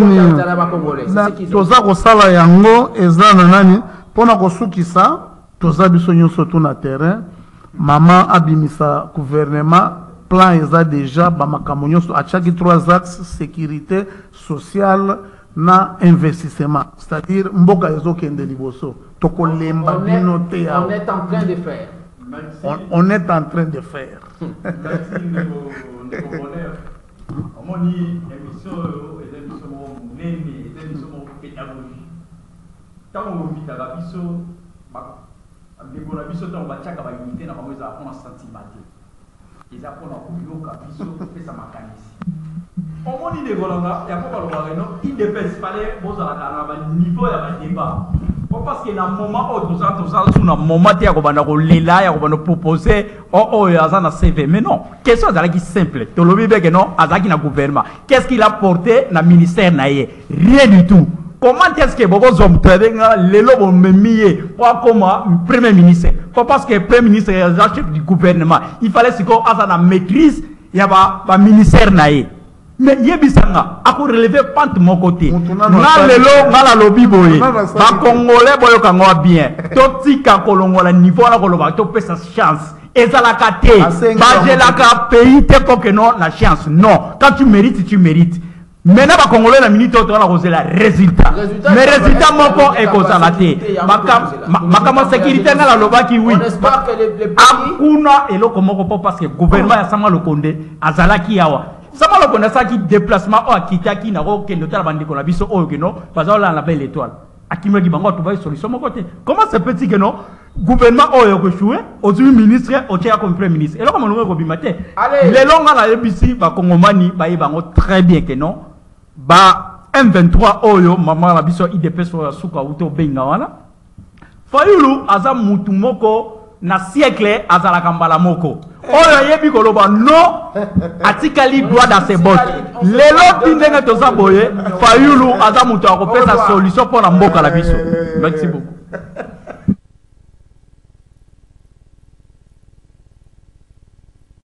nani toza ko sala yango eza na nani pona ko sukisa toza biso nyonso to na terrain maman abimisa gouvernement plan eza déjà ba makambo nyonso a chaque trois axes sécurité sociale na investissement, c'est-à-dire mboka ezo kende liboso toko lemba bino te on est en train de faire on, on est en train de faire on dit des volontaires, il y a pas de il dépend fallait bon ça la niveau ya débat. Parce que dans moment où tout ça tout ça sur un moment tu as ko bana ko lela ya ko bana proposer oh oh ya ça na C V mais non, question ça qui simple. To lobi be que non, azaki na gouvernement. Qu'est-ce qu'il a porté na ministère na ye? Rien du tout. Comment est-ce que bobo zom tebenga lelo bo memiye kwa koma premier ministre faut parce que le premier ministre est le chef du gouvernement il fallait que asa na maîtrise ya ba ba ministère naé mais yebisanga ako relever pente mon côté na lelo ngala lobi boye ba congolais boyo kango bien to tika kolongola niveau la koloba to pesa chance ezalaka te ba jelaka pays te ko que non la chance non quand tu mérites tu mérites. Maintenant, les Congolais, la minute, on a causé le résultat. Mais le résultat, mon corps est causé la tête. Ma sécurité, la loba qui oui. Akuna et le comment parce que le gouvernement a sama le condé, azala qui awa. Sama le condé ça qui déplacement au akita qui n'a aucun notaire bandi qu'on a vu sur au que non, parce qu'on a la belle étoile. Akima qui bango trouver solution mon côté. Comment c'est petit que non? Gouvernement au yoko choué, au ministre, au tchèque comme premier ministre. Et là comme on le voit matin. Les longs à la ébissi, ba Congomani, ba bango très bien que non. Ba M vingt-trois oyo mama la biso I D P so suka uto benga wana Fayulu aza mutu moko na siècle azala kambala moko oyo yebi koloba no atikali droit dans ses bottes lelo tindenge toza boye Fayulu aza mutu akopesa solution pour la mboka la biso. Merci beaucoup.